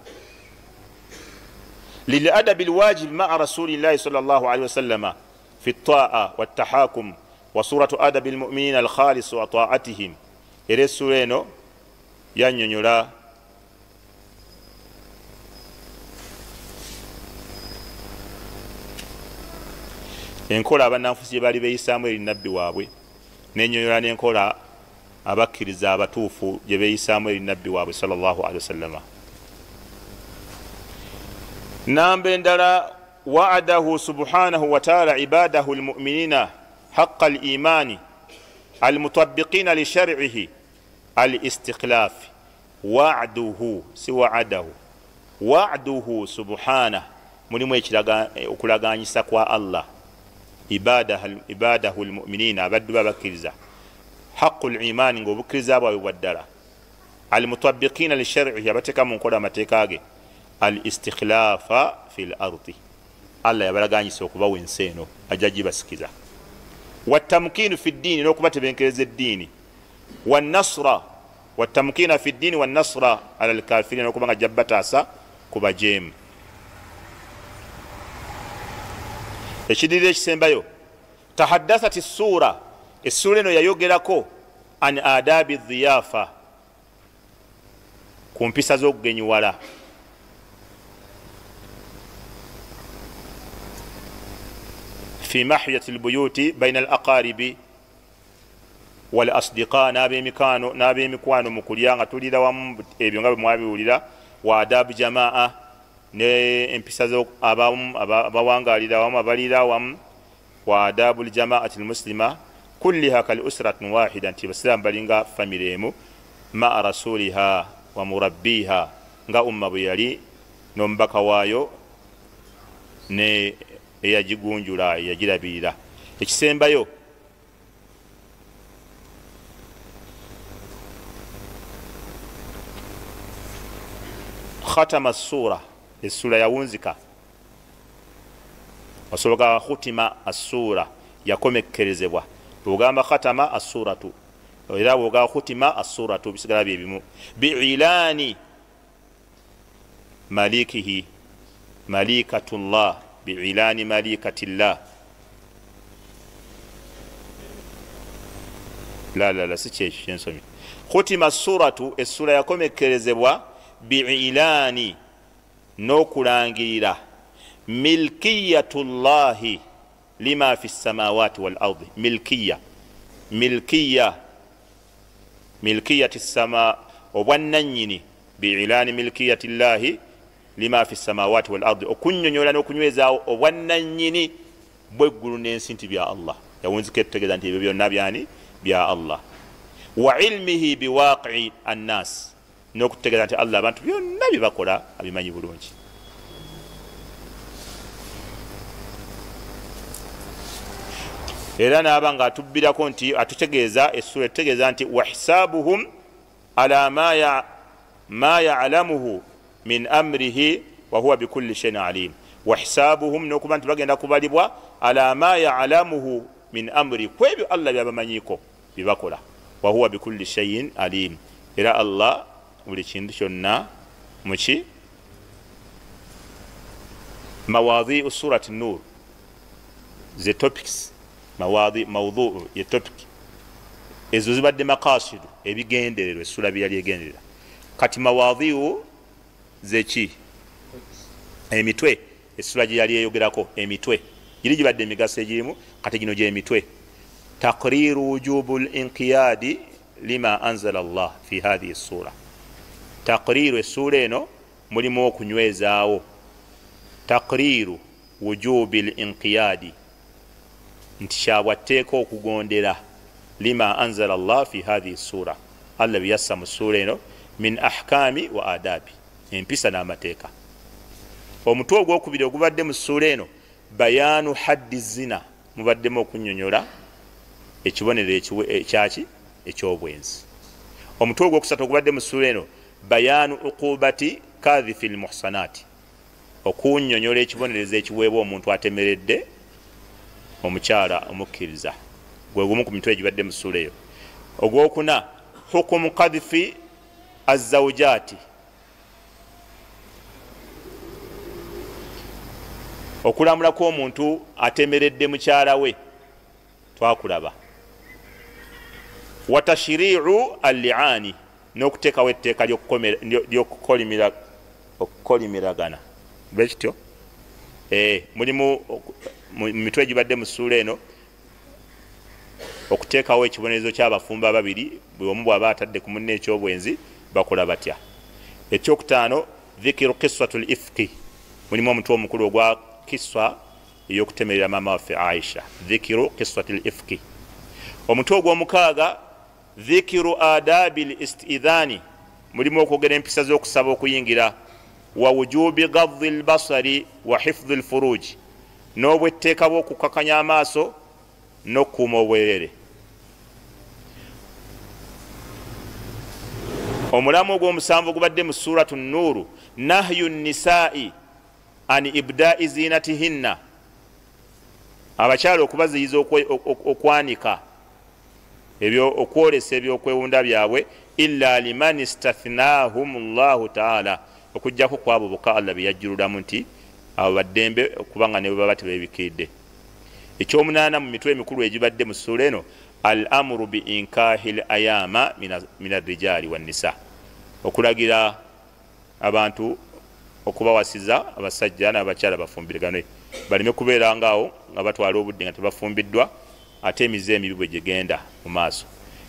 lil adabi alwajib ma'a rasulillahi sallallahu alaihi wasallam fi at-ta'a wat-tahakum wa suratu adabi almu'minina al-khalis wa ta'atihim. Era sura eno yannyonnyola enkola abannanfuusi gye baali beeyisaamu eri nabbi waabwe, n'ennyonnyola n'enkola abakkiriza abatuufu gye beeyisaamu eri nabbi waabwe sallallahu alaihi wasallam. Namba endala, wa'adahu subhanahu wa ta'ala ibadahu almu'minina haqqa al-imani almutabbiqina li shar'ihi al-istikhlaf. Wa'duhu si wa'adahu, wa'duhu subhanahu mulimu okulaganyisa kwa Allah ibadahu almu'minina, abaddu babakkiriza, haqqu al-imani ng'obukkiriza bwabwe bwa ddala, almutabbiqina li shar'ihi abateeka mu nkola amateeka ge, al-istikhlafa fi l-ardi, Allah yabalaganyisa okubawa ensi eno ajja gibasikiza. Wattamkinu fi ddiini, n'okubatebenkereza eddiini. Wannasra, wattamkina fi ddiini wannasra ala al-kafirin, n'okuba nga ajja bataasa ku bajeemu. Ekidirira ekisembayo, tahaddathati ssuura, essuula eno yayogerako an adabi dhiyafa, ku mpisa z'okugenyiwala. Fi mahiyati albuyuti baina alaqaribi wal asdiqa n'abemikwano mu kulya nga tulira wamu ebyo nga bwe mwabiwulira wa adabu jamaa ne empisa abawangalira wamu abalira wamu wa adabu ljamaati lmuslima kulliha kal usratin wahida nti abasiraamu balinga famire emu maa rasuliha wa murabbiha nga umma bwe yali n'omubaka waayo ne eyagigunjula eyagirabirira. Ekisembayo khatama sura, essula yawunzika, osobola khutima assura yakomekkerezebwa. Bwogamba khatama assuratu era bwogamba khutima assuratu bisigala bye bimu. Biilani malikihi malikatullah, biilani malikatillah. La si kyekyo kyensomye. Khutima assuratu, essula yakomekkerezebwa biilani n'okulangirira milkiyatullahi lima fi samawati wal ardi. milkiyati sama obwannanyini, biilani milkiyatillahi lima fi samawati wal ardi, okunyonyola n'okunywezaawo obwannanyini bweggulu n'ensi nti bya Allah. Yawunzika etutegeeza nti ebyo byonna byani bya Allah. Wa ilmihi biwaqi annas, n'okutegeeza nti Allah abantu byonna bye bakola abimanyi bulungi. Era naaba nga atubbirako nti atutegeeza essula etutegeeza nti wahisabuhum ala ma ya'lamuhu min amrihi wa huwa bikulli shay'in alim. Wahisabuhum n'okuba nti bagenda kubalibwa ala ma ya'lamuhu min amri, kwebyo Allah byabamanyiko byebakola, wa huwa bikulli shay'in alim. Era Allah buli kintu kyonna muki. Mawadhi'u surati nur, the topics, mawdhu ye topic ezo zibadde maqasidu, ebigendererwa essula byali egenderera. Kati mawadhi'u zeki emitwe, essula gye yali eyogerako emitwe giri gibadde emigaso egirimu, kati gino gyemitwe. Taqriru wujubu linqiyadi lima anzala Allah fi hadhihi sura. Taqriru, essula eno mulimu okunywezaawo. Taqriru wujubi linqiyadi, nti kyabwatteeka okugondera lima anzala Allah fi hadhihi sura, Allah byassa mu sura eno min ahkami wa adabi, empisa n'amateeka. Omutwe ogwokubiri ogubadde mu sura eno bayanu haddi zina, mubaddemu okunyonyola ekibonero ekyaki ekyobwenzi. Omutwe ogwokusatu ogubadde mu sura eno bayanu uqubati kadhifi lmuhsanati, okunyonyola ekibonerezo ekiweebwa omuntu atemeredde omukyala omukkiriza, gwe gumu ku mitwe egibadde mu sura eyo. Ogwokuna hukumu kadhifi azawujati, okulamula kw'omuntu atemeredde mukyala we, twakulaba. Watashiri'u al-li'ani, n'okuteekawo etteeka ly'okukolimiragana. Bekityo mulimu mu mitwe egibadde mu ssuula eno okuteekawo ekibonerezo ky'abafumbo ababiri, bwe omu bw'aba atadde ku munne ekyobwenzi bakola batya. Ekyokutaano dhikiru qissatul ifki, mulimu omutwe omukulu ogwa kiswa ey'okutemerera maama waffe Aisha, dhikiru qissatul ifki. Omutwe ogw'omukaaga dhikiru adabil istidhani, mulimu okwogera empisa z'okusaba okuyingira. Wa wujubi gadhi lbasari wa hifdhi lfuruji, n'obwetteeka bw'okukakanya amaaso n'okukuuma obwerere. Omulamu ogw'omusanvu gubadde mu suratu Nuuru, nahyu nisaa'i an ibda'i zinatihinna, abakyala okubaziyiza okwanika okwolesa ebyokwewunda byabwe, illa liman istathnahum llahu taala, okujjako kwabo bokka Allah bye yajjululamu nti abo baddembe okubanga ne bwe baba tebeebikiridde. Ekyomunaana mu mitwe emikulu egibadde mu ssuula eno, al amuru bi inkahi l ayama min arrijaali wannisa, okulagira abantu okubawasiza abasajja n'abakyala bafumbirigane, baleme kubeera ngaawo nga batwala obudde nga tebafumbiddwa ate emize emibi bwe gigenda mu maaso.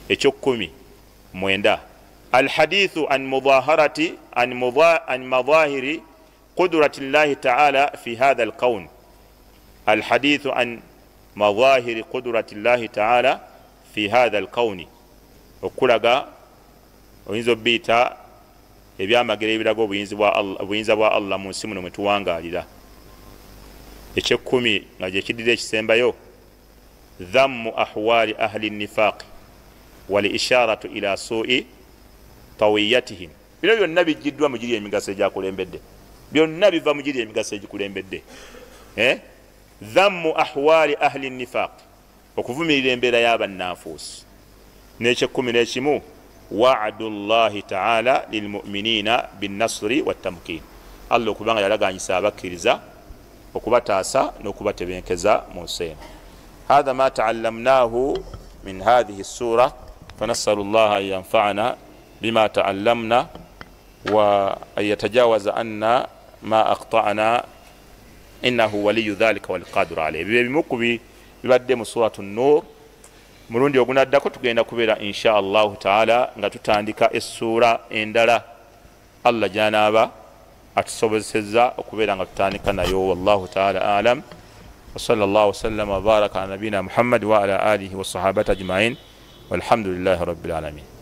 ekyokumi mwenda alhadithu an mudaharati an madahiri qudrati llahi taala fi hadha alkawn alhadithu an madahiri qudrati llahi taala fi hadha alkawni okulaga oyinza obiyita ebyamagero ebiraga obuyinza bwa allah mu nsi muno mwetuwangalira ekyekumi nga gyekiddira ekisembayo dhammu ahwali ahli nifaqi wal isharatu ila su'i tawiyatihim bino byonna bijjiddwa mu giri emigaso egyakulembedde byonna biva mu giri emigaso egikulembedde dhammu ahwali ahli nifaqi okuvumirira embeera y'abannanfuusi n'ekyekumi n'ekimu wa'du llahi taala lilmuminina binnasri wattamkin allah okubanga yalaganyisa abakkiriza okubataasa n'okubatebenkeza mu nsi eno hatha ma taallamnahu min hadhihi sura fanasalu llaha an yanfa'ana bima taallamna wa an yatajawaza anna ma akhta'na innahu waliyu dhalika walqadiru alayhi bibe bimu ku bibadde mu suratu nur mulundi ogunaddako tugenda kubeera insha allahu taala nga tutandika essuura endala allah gyanaaba atusobozesezza okubeera nga tutandika nayo wallahu taala alam wasala llahu wasallama wabaraka ala nabiyina muhammad wa ala alihi wasahabati ajmain walhamdulillahi rabbil alamin